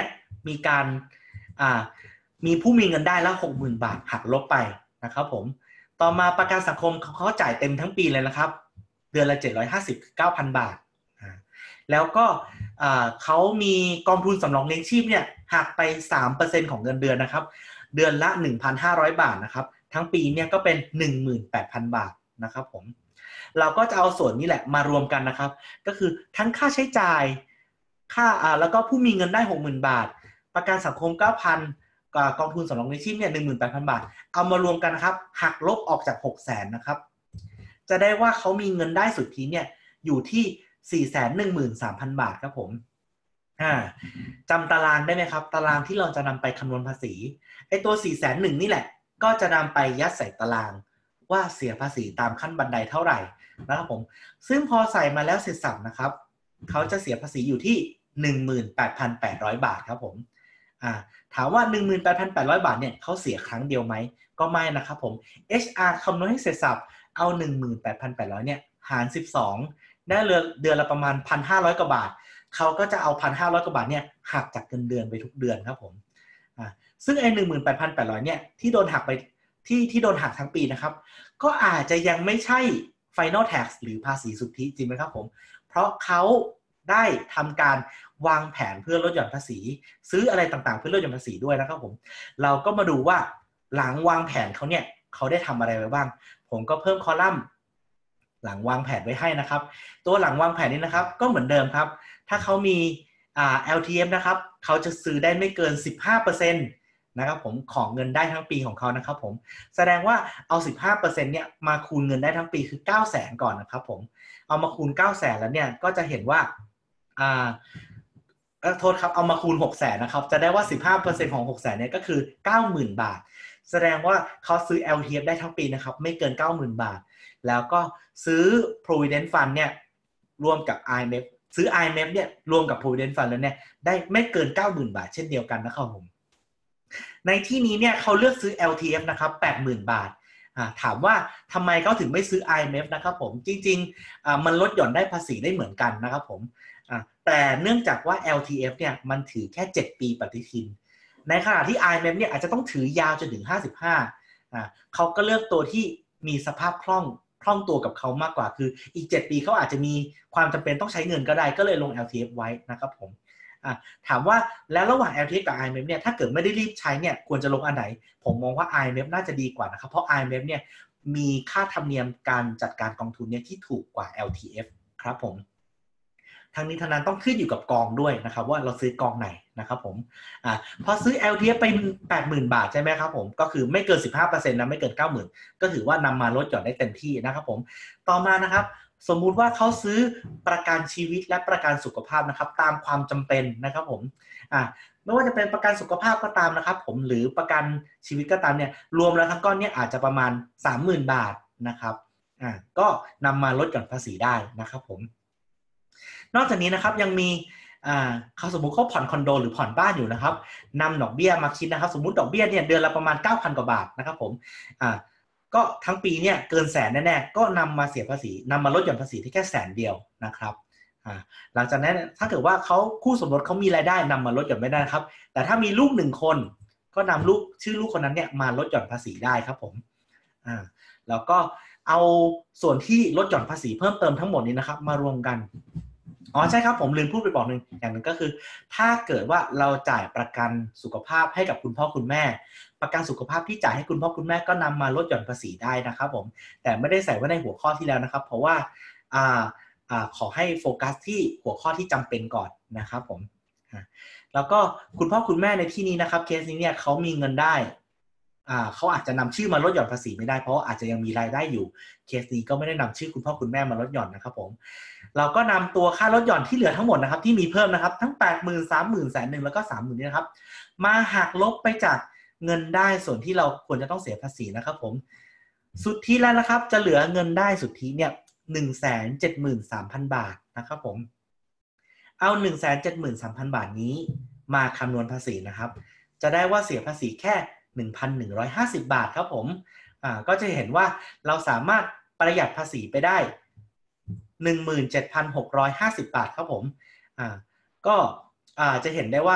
มีการอ่ามีผู้มีเงินได้แล้วหกหมื่นบาทหักลบไปนะครับผมต่อมาประกันสังคมเขาจ่ายเต็มทั้งปีเลยนะครับเดือนละเจ็ดร้อยห้าสิบ เก้าพัน บาทแล้วก็เขามีกองทุนสำรองเลี้ยงชีพเนี่ยหักไป สามเปอร์เซ็นต์ ของเงินเดือนนะครับเดือนละ หนึ่งพันห้าร้อย บาทนะครับทั้งปีเนี่ยก็เป็น หนึ่งหมื่นแปดพัน บาทนะครับผมเราก็จะเอาส่วนนี้แหละมารวมกันนะครับก็คือทั้งค่าใช้จ่ายค่าอ่าแล้วก็ผู้มีเงินได้ หกหมื่น บาทประกันสังคม เก้าพัน กองทุนสำรองเลี้ยงชีพเนี่ย หนึ่งหมื่นแปดพัน บาทเอามารวมกันนะครับหักลบออกจาก หกแสน นะครับจะได้ว่าเขามีเงินได้สุทธิเนี่ยอยู่ที่ สี่แสนหนึ่งหมื่นสามพัน บาทครับผมอ่าจำตารางได้ไหมครับตารางที่เราจะนำไปคำนวณภาษีไอ้ตัว สี่แสนหนึ่ง นี่แหละก็จะนำไปยัดใส่ตารางว่าเสียภาษีตามขั้นบันไดเท่าไหร่นะครับผมซึ่งพอใส่มาแล้วเสร็จสับนะครับเขาจะเสียภาษีอยู่ที่ หนึ่งหมื่นแปดพันแปดร้อย บาทครับผมอ่าถามว่า หนึ่งหมื่นแปดพันแปดร้อย บาทเนี่ยเขาเสียครั้งเดียวไหมก็ไม่นะครับผม เอช อาร์ คำนวณให้เสร็จสับเอา หนึ่งหมื่นแปดพันแปดร้อย เนี่ยหารสิบสองได้เดือนเดือนละประมาณ หนึ่งพันห้าร้อย กว่าบาทเขาก็จะเอา หนึ่งพันห้าร้อย กว่าบาทเนี่ยหักจากเงินเดือนไปทุกเดือนครับผมอ่าซึ่งไอ้ หนึ่งหมื่นแปดพันแปดร้อย เนี่ยที่โดนหักไปที่ที่โดนหักทั้งปีนะครับก็อาจจะยังไม่ใช่ Final Tax หรือภาษีสุทธิจริงไหมครับผมเพราะเขาได้ทำการวางแผนเพื่อลดหย่อนภาษีซื้ออะไรต่างๆเพื่อลดหย่อนภาษีด้วยนะครับผมเราก็มาดูว่าหลังวางแผนเขาเนี่ยเขาได้ทำอะไรไว้บ้างผมก็เพิ่มคอลัมน์หลังวางแผนไว้ให้นะครับตัวหลังวางแผนนี้นะครับก็เหมือนเดิมครับถ้าเขามีอ่า แอล ที เอฟ นะครับเขาจะซื้อได้ไม่เกิน สิบห้าเปอร์เซ็นต์ นะครับผมของเงินได้ทั้งปีของเขานะครับผมแสดงว่าเอา สิบห้าเปอร์เซ็นต์ เนี่ยมาคูณเงินได้ทั้งปีคือ เก้าแสน ก่อนนะครับผมเอามาคูณ เก้าแสน แล้วเนี่ยก็จะเห็นว่าอ่าโทษครับเอามาคูณ หกแสน นะครับจะได้ว่า สิบห้าเปอร์เซ็นต์ ของ หกแสน เนี่ยก็คือ เก้าหมื่น บาทแสดงว่าเขาซื้อ แอล ที เอฟ ได้ทั้งปีนะครับไม่เกิน เก้าหมื่น บาทแล้วก็ซื้อ Provident Fund เนี่ยรวมกับ ไอ เอ็ม เอฟ ซื้อ ไอ เอ็ม เอฟ เนี่ยรวมกับ Provident Fund แล้วเนี่ยได้ไม่เกิน เก้าหมื่น บาทเช่นเดียวกันนะครับผมในที่นี้เนี่ยเขาเลือกซื้อ แอล ที เอฟ นะครับ แปดหมื่น บาทถามว่าทำไมเขาถึงไม่ซื้อ ไอ เอ็ม เอฟ นะครับผมจริงๆมันลดหย่อนได้ภาษีได้เหมือนกันนะครับผมแต่เนื่องจากว่า แอล ที เอฟ เนี่ยมันถือแค่เจ็ดปีปฏิทินในขณะที่ ไอ เอ็ม เอฟ เนี่ยอาจจะต้องถือยาวจนถึงห้าสิบห้าอ่าเขาก็เลือกตัวที่มีสภาพคล่องคล่องตัวกับเขามากกว่าคืออีกเจ็ดปีเขาอาจจะมีความจำเป็นต้องใช้เงินก็ได้ก็เลยลง แอล ที เอฟ ไว้นะครับผมถามว่าแล้วระหว่าง แอล ที เอฟ กับ ไอ เอ็ม เอฟ เนี่ยถ้าเกิดไม่ได้รีบใช้เนี่ยควรจะลงอันไหนผมมองว่า ไอ เอ็ม เอฟ น่าจะดีกว่านะครับเพราะ ไอ เอ็ม เอฟ เนี่ยมีค่าธรรมเนียมการจัดการกองทุนเนี่ยที่ถูกกว่า แอล ที เอฟ ครับผมทางนี้ทางนั้นต้องขึ้นอยู่กับกองด้วยนะครับว่าเราซื้อกองไหนนะครับผมอ่าพอซื้อ แอล ที เอฟ ไป แปดหมื่น บาทใช่ไหมครับผมก็คือไม่เกิน สิบห้าเปอร์เซ็นต์ นะไม่เกิน เก้าหมื่น ก็ถือว่านำมาลดหย่อนได้เต็มที่นะครับผมต่อมานะครับสมมุติว่าเขาซื้อประกันชีวิตและประกันสุขภาพนะครับตามความจำเป็นนะครับผมอ่าไม่ว่าจะเป็นประกันสุขภาพก็ตามนะครับผมหรือประกันชีวิตก็ตามเนี่ยรวมแล้วทั้งก้อนเนี่ยอาจจะประมาณ สามหมื่น บาทนะครับอ่าก็นำมาลดหย่อนภาษีได้นะครับผมนอกจากนี้นะครับยังมีอ่าเขาสมมุติเขาผ่อนคอนโดหรือผ่อนบ้านอยู่นะครับนำดอกเบี้ยมาคิดนะครับสมมุติดอกเบี้ยเนี่ยเดือนละประมาณ เก้าพัน กว่าบาทนะครับผมอ่าก็ทั้งปีเนี่ยเกินแสนแน่ๆก็นำมาเสียภาษีนำมาลดหย่อนภาษีที่แค่แสนเดียวนะครับอ่าหลังจากนั้นถ้าเกิดว่าเขาคู่สมรสเขามีรายได้นำมาลดหย่อนไม่ได้ครับแต่ถ้ามีลูกหนึ่งคนก็นำลูกชื่อลูกคนนั้นเนี่ยมาลดหย่อนภาษีได้ครับผมอ่าแล้วก็เอาส่วนที่ลดหย่อนภาษีเพิ่มเติมทั้งหมดนี้นะครับมารวมกันอ๋อใช่ครับผมลืมพูดไปบอกหนึ่งอย่างหนึ่งก็คือถ้าเกิดว่าเราจ่ายประกันสุขภาพให้กับคุณพ่อคุณแม่ประกันสุขภาพที่จ่ายให้คุณพ่อคุณแม่ก็นำมาลดหย่อนภาษีได้นะครับผมแต่ไม่ได้ใส่ไว้ในหัวข้อที่แล้วนะครับเพราะว่าอ่าอ่าขอให้โฟกัสที่หัวข้อที่จำเป็นก่อนนะครับผมแล้วก็คุณพ่อคุณแม่ในที่นี้นะครับเคสนี้เนี่ยเขามีเงินได้อ่าเขาอาจจะนำชื่อมาลดหย่อนภาษีไม่ได้เพราะอาจจะยังมีรายได้อยู่เคสนี้ก็ไม่ได้นำชื่อคุณพ่อคุณแม่มาลดหย่อนนะครับผมเราก็นำตัวค่าลดหย่อนที่เหลือทั้งหมดนะครับที่มีเพิ่มนะครับทั้ง แปดหมื่น สามหมื่น แสนหนึ่งแล้วก็ สามหมื่น นี่นะครับมาหักลบไปจากเงินได้ส่วนที่เราควรจะต้องเสียภาษีนะครับผมสุทธิแล้วนะครับจะเหลือเงินได้สุทธิเนี่ย หนึ่งแสนเจ็ดหมื่นสามพัน บาทนะครับผมเอา หนึ่งแสนเจ็ดหมื่นสามพัน บาทนี้มาคำนวณภาษีนะครับจะได้ว่าเสียภาษีแค่ หนึ่งพันหนึ่งร้อยห้าสิบ บาทครับผมอ่าก็จะเห็นว่าเราสามารถประหยัดภาษีไปได้ หนึ่งหมื่นเจ็ดพันหกร้อยห้าสิบ บาทครับผมอ่าก็อ่าจะเห็นได้ว่า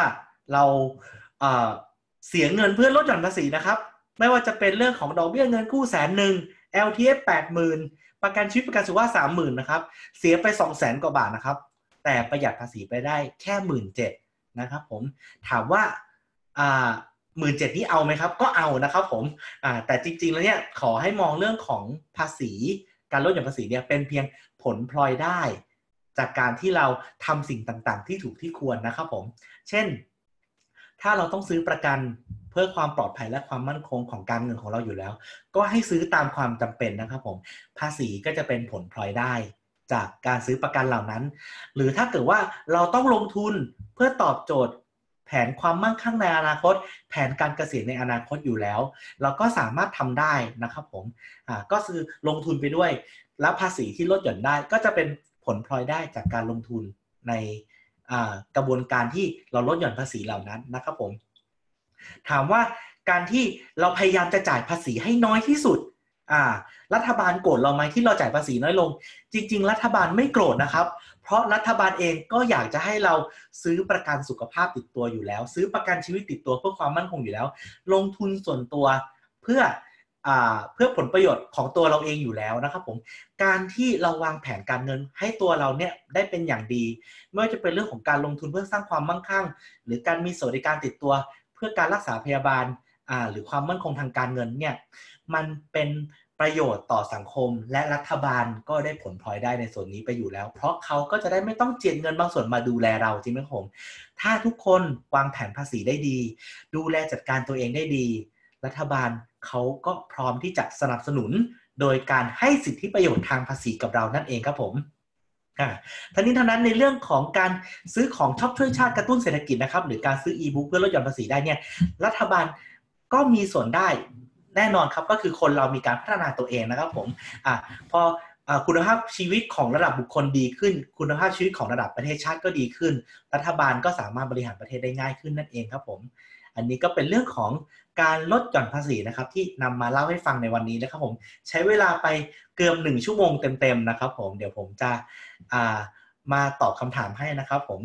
เราเอ่อเสียเงินเพื่อลดหย่อนภาษีนะครับไม่ว่าจะเป็นเรื่องของดอกเบี้ยเงินกู้แสนหนึ่ง แอล ที เอฟ แปดหมื่นประกันชีวิตประกันสุขภาพสามหมื่นนะครับเสียไปสองแสนกว่าบาทนะครับแต่ประหยัดภาษีไปได้แค่หมื่นเจ็ดนะครับผมถามว่าอ่าหมื่นเจ็ดนี้เอาไหมครับก็เอานะครับผมอ่าแต่จริงๆแล้วเนี่ยขอให้มองเรื่องของภาษีการลดหย่อนภาษีเนี่ยเป็นเพียงผลพลอยได้จากการที่เราทำสิ่งต่างๆที่ถูกที่ควรนะครับผมเช่นถ้าเราต้องซื้อประกันเพื่อความปลอดภัยและความมั่นคงของการเงินของเราอยู่แล้วก็ให้ซื้อตามความจำเป็นนะครับผมภาษีก็จะเป็นผลพลอยได้จากการซื้อประกันเหล่านั้นหรือถ้าเกิดว่าเราต้องลงทุนเพื่อตอบโจทย์แผนความมั่งคั่งในอนาคตแผนการเกษียณในอนาคตอยู่แล้วเราก็สามารถทำได้นะครับผมอ่าก็คือลงทุนไปด้วยแล้วภาษีที่ลดหย่อนได้ก็จะเป็นผลพลอยได้จากการลงทุนในกระบวนการที่เราลดหย่อนภาษีเหล่านั้นนะครับผมถามว่าการที่เราพยายามจะจ่ายภาษีให้น้อยที่สุดอ่ารัฐบาลโกรธเราไหมที่เราจ่ายภาษีน้อยลงจริงๆรัฐบาลไม่โกรธนะครับเพราะรัฐบาลเองก็อยากจะให้เราซื้อประกันสุขภาพติดตัวอยู่แล้วซื้อประกันชีวิตติดตัวเพื่อความมั่นคงอยู่แล้วลงทุนส่วนตัวเพื่ออ่าเพื่อผลประโยชน์ของตัวเราเองอยู่แล้วนะครับผมการที่เราวางแผนการเงินให้ตัวเราเนี่ยได้เป็นอย่างดีไม่ว่าจะเป็นเรื่องของการลงทุนเพื่อสร้างความมั่งคั่งหรือการมีสวัสดิการติดตัวเพื่อการรักษาพยาบาลอ่าหรือความมั่นคงทางการเงินเนี่ยมันเป็นประโยชน์ต่อสังคมและรัฐบาลก็ได้ผลพลอยได้ในส่วนนี้ไปอยู่แล้วเพราะเขาก็จะได้ไม่ต้องเจียดเงินบางส่วนมาดูแลเราจริงไหมผมถ้าทุกคนวางแผนภาษีได้ดีดูแลจัดการตัวเองได้ดีรัฐบาลเขาก็พร้อมที่จะสนับสนุนโดยการให้สิทธิประโยชน์ทางภาษีกับเรานั่นเองครับผมทั้งนี้ทั้งนั้นในเรื่องของการซื้อของช็อปช่วยชาติกระตุ้นเศรษฐกิจนะครับหรือการซื้ออีบุ๊กเพื่อลดหย่อนภาษีได้เนี่ยรัฐบาลก็มีส่วนได้แน่นอนครับก็คือคนเรามีการพัฒนาตัวเองนะครับผมอ่ะพอคุณภาพชีวิตของระดับบุคคลดีขึ้นคุณภาพชีวิตของระดับประเทศชาติก็ดีขึ้นรัฐบาลก็สามารถบริหารประเทศได้ง่ายขึ้นนั่นเองครับผมอันนี้ก็เป็นเรื่องของการลดหย่อนภาษีนะครับที่นำมาเล่าให้ฟังในวันนี้นะครับผมใช้เวลาไปเกือบหนึ่งชั่วโมงเต็มๆนะครับผมเดี๋ยวผมจะามาตอบคำถามให้นะครับผม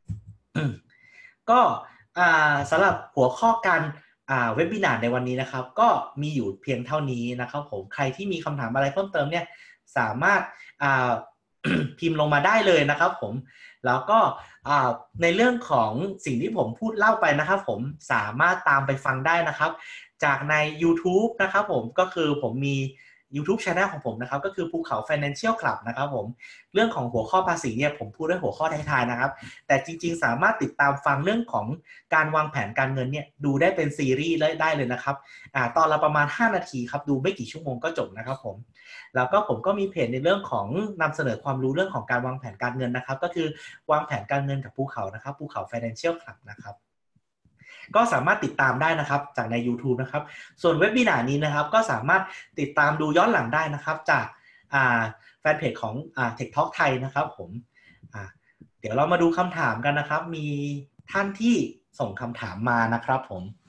ก็สำหรับหัวข้อการเว็บบินาร์ในวันนี้นะครับก็มีอยู่เพียงเท่านี้นะครับผมใครที่มีคำถามอะไรเพิ่มเติมเนี่ยสามารถพิมพ์ลงมาได้เลยนะครับผมแล้วก็ในเรื่องของสิ่งที่ผมพูดเล่าไปนะครับผมสามารถตามไปฟังได้นะครับจากใน YouTube นะครับผมก็คือผมมี YouTube Channel ของผมนะครับก็คือภูเขา Financial Club นะครับผมเรื่องของหัวข้อภาษีเนี่ยผมพูดด้วยหัวข้อท้ายๆนะครับแต่จริงๆสามารถติดตามฟังเรื่องของการวางแผนการเงินเนี่ยดูได้เป็นซีรีส์ได้เลยนะครับอ่าตอนละประมาณห้านาทีครับดูไม่กี่ชั่วโมงก็จบนะครับผมแล้วก็ผมก็มีเพจในเรื่องของนำเสนอความรู้เรื่องของการวางแผนการเงินนะครับก็คือวางแผนการเงินกับภูเขานะครับภูเขา Financial Club นะครับก็สามารถติดตามได้นะครับจากใน YouTube นะครับส่วนเว็บบินาร์นี้นะครับก็สามารถติดตามดูย้อนหลังได้นะครับจากแฟนเพจของ Tech Talk ไทยนะครับผมเดี๋ยวเรามาดูคำถามกันนะครับมีท่านที่ส่งคำถามมานะครับผม